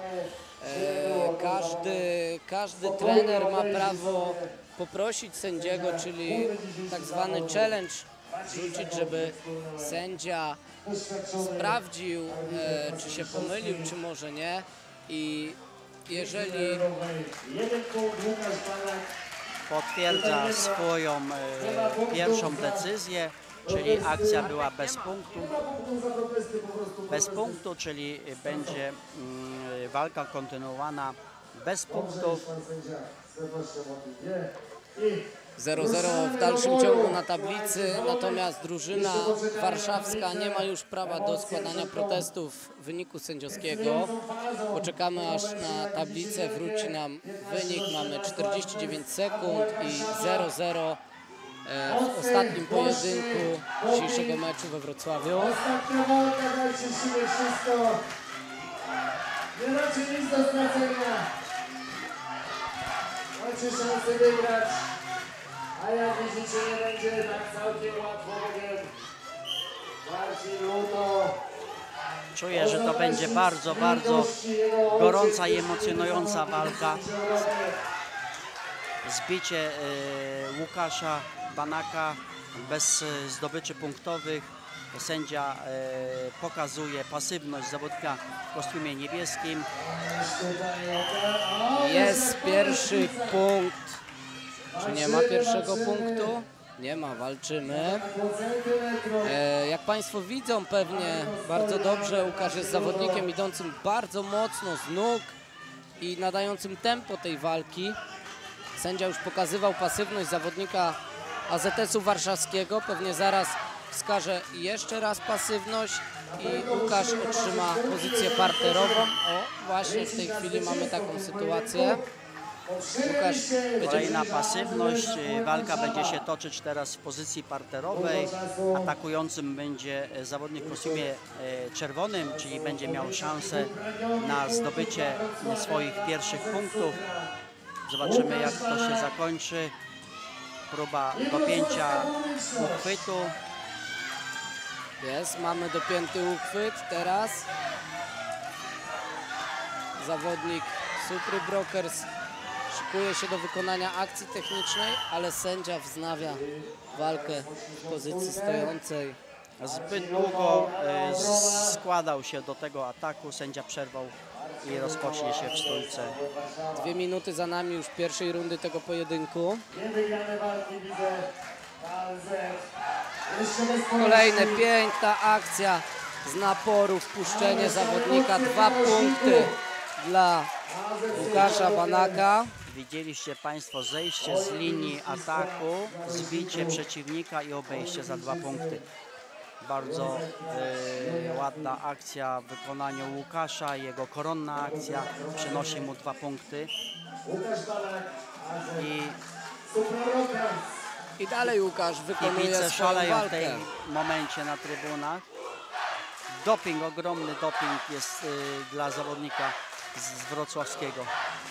Każdy trener ma prawo poprosić sędziego, czyli tak zwany challenge rzucić, żeby sędzia sprawdził, czy się pomylił, czy może nie. I jeżeli Potwierdza swoją pierwszą decyzję, czyli akcja była bez punktu, czyli będzie walka kontynuowana bez punktów. 0-0 w dalszym ciągu na tablicy, natomiast drużyna warszawska nie ma już prawa do składania protestów wyniku sędziowskiego. Poczekamy, aż na tablicę wróci nam wynik. Mamy 49 sekund i 0-0 w ostatnim pojedynku dzisiejszego meczu we Wrocławiu. Ostatnia walka, dajcie siłę, wszystko. Nie macie nic do stracenia. Macie szansę wygrać. A jak widzicie, nie będzie tak całkiem łatwo, bowiem Marcin Luto. Czuję, że to będzie bardzo, bardzo gorąca i emocjonująca walka. Zbicie Łukasza Banaka bez zdobyczy punktowych. Sędzia pokazuje pasywność zawodnika w kostiumie niebieskim. Jest pierwszy punkt. Czy nie ma pierwszego punktu? Nie ma, walczymy. Jak Państwo widzą pewnie bardzo dobrze, Łukasz jest zawodnikiem idącym bardzo mocno z nóg i nadającym tempo tej walki. Sędzia już pokazywał pasywność zawodnika AZS-u warszawskiego. Pewnie zaraz wskaże jeszcze raz pasywność i Łukasz otrzyma pozycję parterową. O, właśnie w tej chwili mamy taką sytuację. Łukasz Kolejna pasywność. Walka będzie się toczyć teraz w pozycji parterowej. Atakującym będzie zawodnik w kostiumie czerwonym, czyli będzie miał szansę na zdobycie swoich pierwszych punktów. Zobaczymy, jak to się zakończy. Próba dopięcia uchwytu. Jest, mamy dopięty uchwyt teraz. Zawodnik Supry Brokers szykuje się do wykonania akcji technicznej, ale sędzia wznawia walkę w pozycji stojącej. Zbyt długo składał się do tego ataku. Sędzia przerwał i rozpocznie się w stójce. 2 minuty za nami już pierwszej rundy tego pojedynku. Niewygrane walki widzę. Kolejna piękna akcja z naporu, wpuszczenie zawodnika. 2 punkty dla Łukasza Banaka. Widzieliście Państwo zejście z linii ataku, zbicie przeciwnika i obejście za 2 punkty. Bardzo ładna akcja w wykonaniu Łukasza. Jego koronna akcja przynosi mu 2 punkty. I dalej Łukasz wykonuje Kibice swoją szaleją w walkę. tym momencie na trybunach. Doping, ogromny doping jest dla zawodnika z wrocławskiego.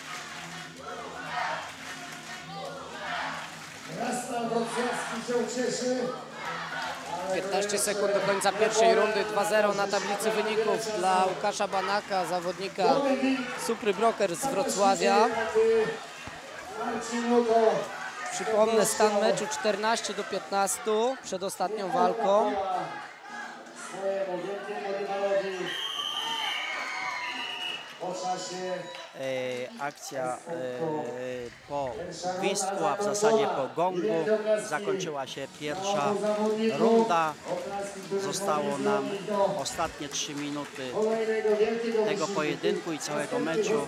Jasna Wrocławski się ucieszy. 15 sekund do końca pierwszej rundy. 2-0 na tablicy wyników dla Łukasza Banaka, zawodnika Supry Brokers z Wrocławia. Marcin Luto Przypomnę stan meczu 14-15 przed ostatnią walką. Swojemu wielkiemu rywalowi po czasie. Akcja po gwizdku, a w zasadzie po gongu zakończyła się pierwsza runda. Zostało nam ostatnie 3 minuty tego pojedynku i całego meczu.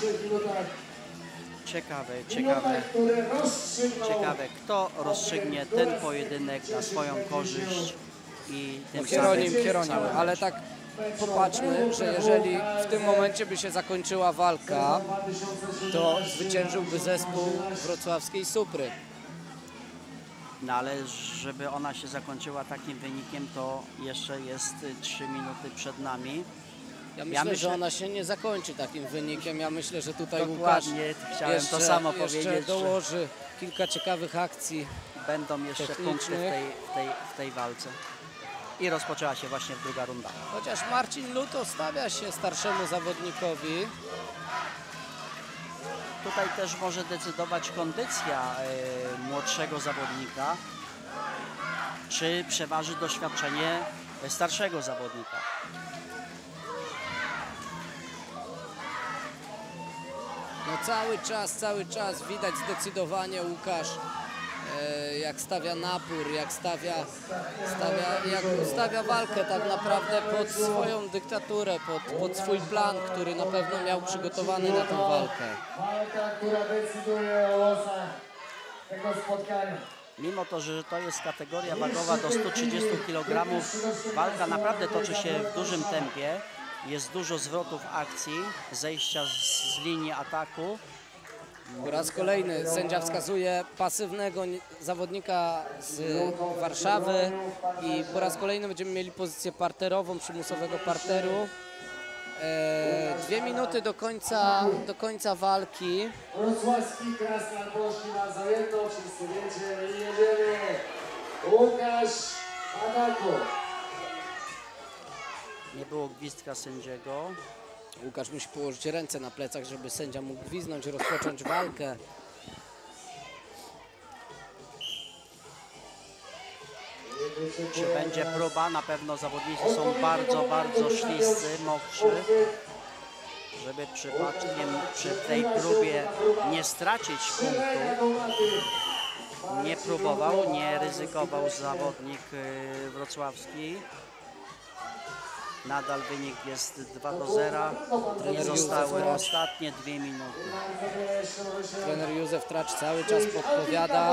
Ciekawe, kto rozstrzygnie ten pojedynek na swoją korzyść i tym Hieronim, samym ale tak popatrzmy, że jeżeli w tym momencie by się zakończyła walka, to zwyciężyłby zespół wrocławskiej Supry. No ale żeby ona się zakończyła takim wynikiem, to jeszcze jest 3 minuty przed nami. Ja myślę, że ona się nie zakończy takim wynikiem. Ja myślę, że tutaj Łukasz Dokładnie, chciałem to samo powiedzieć, jeszcze dołoży kilka ciekawych akcji. Będą jeszcze punkty w tej walce. I rozpoczęła się właśnie druga runda. Chociaż Marcin Luto stawia się starszemu zawodnikowi. Tutaj też może decydować kondycja młodszego zawodnika, czy przeważy doświadczenie starszego zawodnika. No cały czas widać zdecydowanie Łukasz, jak stawia napór, jak ustawia walkę tak naprawdę pod swoją dyktaturę, pod swój plan, który na pewno miał przygotowany na tę walkę. Walka, która decyduje o losach tego spotkania. Mimo to, że to jest kategoria wagowa do 130 kg, walka naprawdę toczy się w dużym tempie. Jest dużo zwrotów akcji, zejścia z linii ataku. Po raz kolejny sędzia wskazuje pasywnego zawodnika z Warszawy i po raz kolejny będziemy mieli pozycję parterową, przymusowego parteru. 2 minuty do końca walki. Wrocławski Krasnal poszli na zajętą, wszyscy wiecie i jedziemy. Łukasz Adaku. Nie było gwizdka sędziego. Łukasz musi położyć ręce na plecach, żeby sędzia mógł gwizdnąć, rozpocząć walkę. Czy będzie próba? Na pewno zawodnicy są bardzo śliscy, mokrzy, żeby przypadkiem przy tej próbie nie stracić punktu. Nie próbował, nie ryzykował zawodnik wrocławski. Nadal wynik jest 2-0 i zostały ostatnie 2 minuty. Trener Józef Tracz cały czas podpowiada.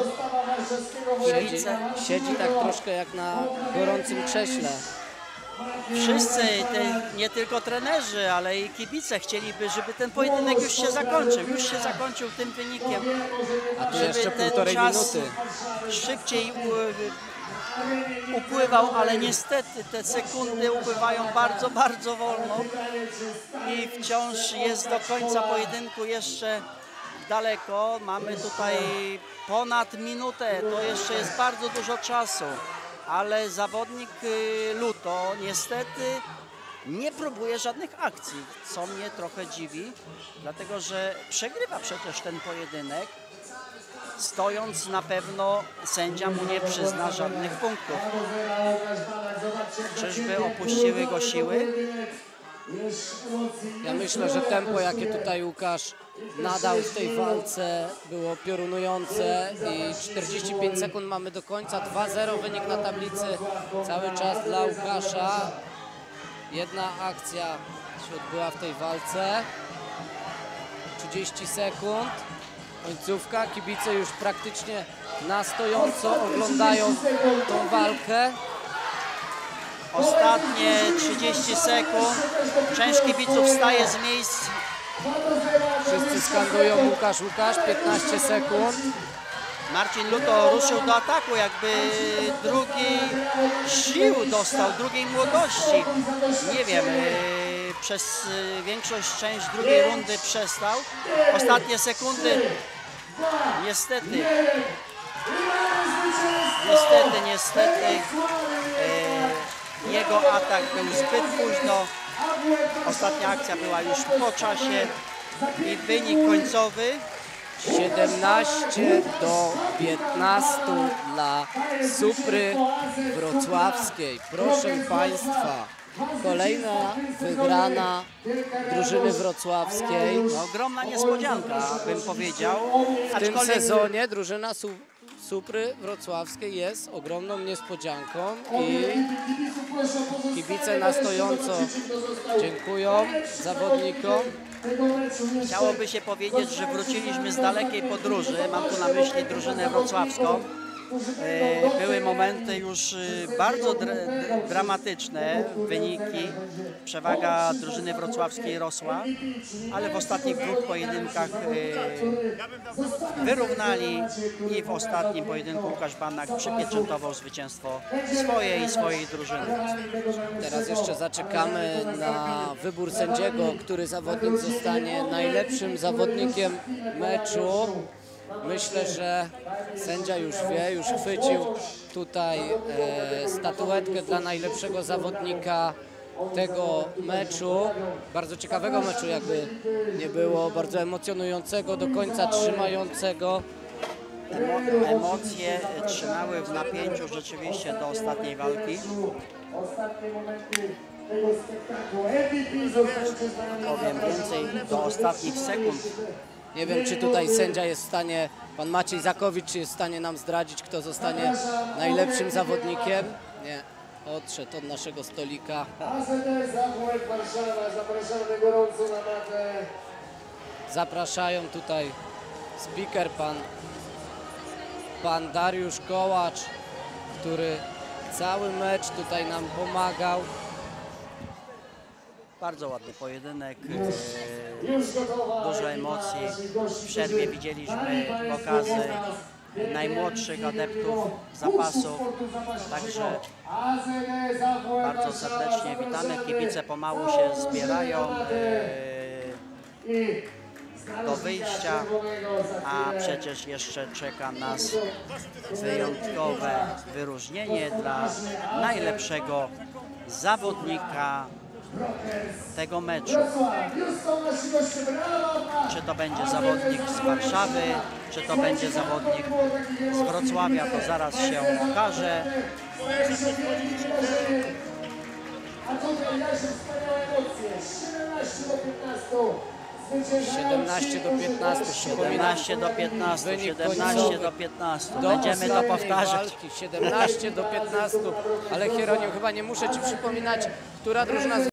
Siedzi tak troszkę jak na gorącym krześle. Wszyscy, nie tylko trenerzy, ale i kibice chcieliby, żeby ten pojedynek już się zakończył tym wynikiem. A tu żeby jeszcze ten 1,5 czas minuty. szybciej upływał, ale niestety te sekundy upływają bardzo wolno i wciąż jest do końca pojedynku jeszcze daleko. Mamy tutaj ponad minutę, to jeszcze jest bardzo dużo czasu, ale zawodnik Luto niestety nie próbuje żadnych akcji, co mnie trochę dziwi, dlatego że przegrywa przecież ten pojedynek. Stojąc na pewno sędzia mu nie przyzna żadnych punktów. Czyżby opuściły go siły? Ja myślę, że tempo, jakie tutaj Łukasz nadał w tej walce, było piorunujące i 45 sekund mamy do końca. 2-0 wynik na tablicy cały czas dla Łukasza. Jedna akcja się odbyła w tej walce. 30 sekund. Końcówka, kibice już praktycznie na stojąco oglądają tą walkę. Ostatnie 30 sekund. Część kibiców wstaje z miejsc. Wszyscy skandują Łukasz, 15 sekund. Marcin Luto ruszył do ataku, jakby drugiej sił dostał, drugiej młodości. Nie wiem, przez część drugiej rundy przestał. Ostatnie sekundy. Niestety, jego atak był zbyt późno. Ostatnia akcja była już po czasie i wynik końcowy 17 do 15 dla Supry Wrocławskiej. Proszę Państwa, kolejna wygrana drużyny wrocławskiej. No, ogromna niespodzianka, bym powiedział. W tym Aczkolwiek sezonie drużyna Supry Wrocławskiej jest ogromną niespodzianką i kibice na stojąco dziękują zawodnikom. chciałoby się powiedzieć, że wróciliśmy z dalekiej podróży. Mam tu na myśli drużynę wrocławską. Były momenty już bardzo dramatyczne, wyniki. Przewaga drużyny wrocławskiej rosła, ale w ostatnich dwóch pojedynkach wyrównali i w ostatnim pojedynku Łukasz Banach przypieczętował zwycięstwo swojej drużyny. Teraz jeszcze zaczekamy na wybór sędziego, który zawodnik zostanie najlepszym zawodnikiem meczu. Myślę, że sędzia już wie, już chwycił tutaj statuetkę dla najlepszego zawodnika tego meczu. Bardzo ciekawego meczu, jakby nie było, bardzo emocjonującego, do końca trzymającego. Emocje trzymały w napięciu rzeczywiście do ostatniej walki. Ostatnie momenty tego spektaklu. MVP został przyznany. Powiem więcej, do ostatnich sekund. Nie wiem, czy tutaj sędzia jest w stanie, pan Maciej Zakowicz, czy jest w stanie nam zdradzić, kto zostanie najlepszym zawodnikiem. Nie, odszedł od naszego stolika. AZS Zagłębie Warszawa, zapraszamy gorąco na matę. Zapraszają tutaj speaker, pan Dariusz Kołacz, który cały mecz tutaj nam pomagał. Bardzo ładny pojedynek, Już gotowa. dużo emocji. W przerwie widzieliśmy pokazy najmłodszych adeptów zapasów. Także AZS Zagłębie bardzo serdecznie witamy. Kibice pomału się zbierają do wyjścia, a przecież jeszcze czeka nas wyjątkowe wyróżnienie dla najlepszego zawodnika tego meczu. Czy to będzie zawodnik z Warszawy, czy to będzie zawodnik z Wrocławia, to zaraz się okaże. A tutaj ja się wspaniałe emocje. 17 do 15. 17 do 15. 17 do 15, Wynik 17 do 15. Do Będziemy to ostatniej powtarzać. walki, 17 do 15. Ale Hieronim, chyba nie muszę Ci przypominać, która drużyna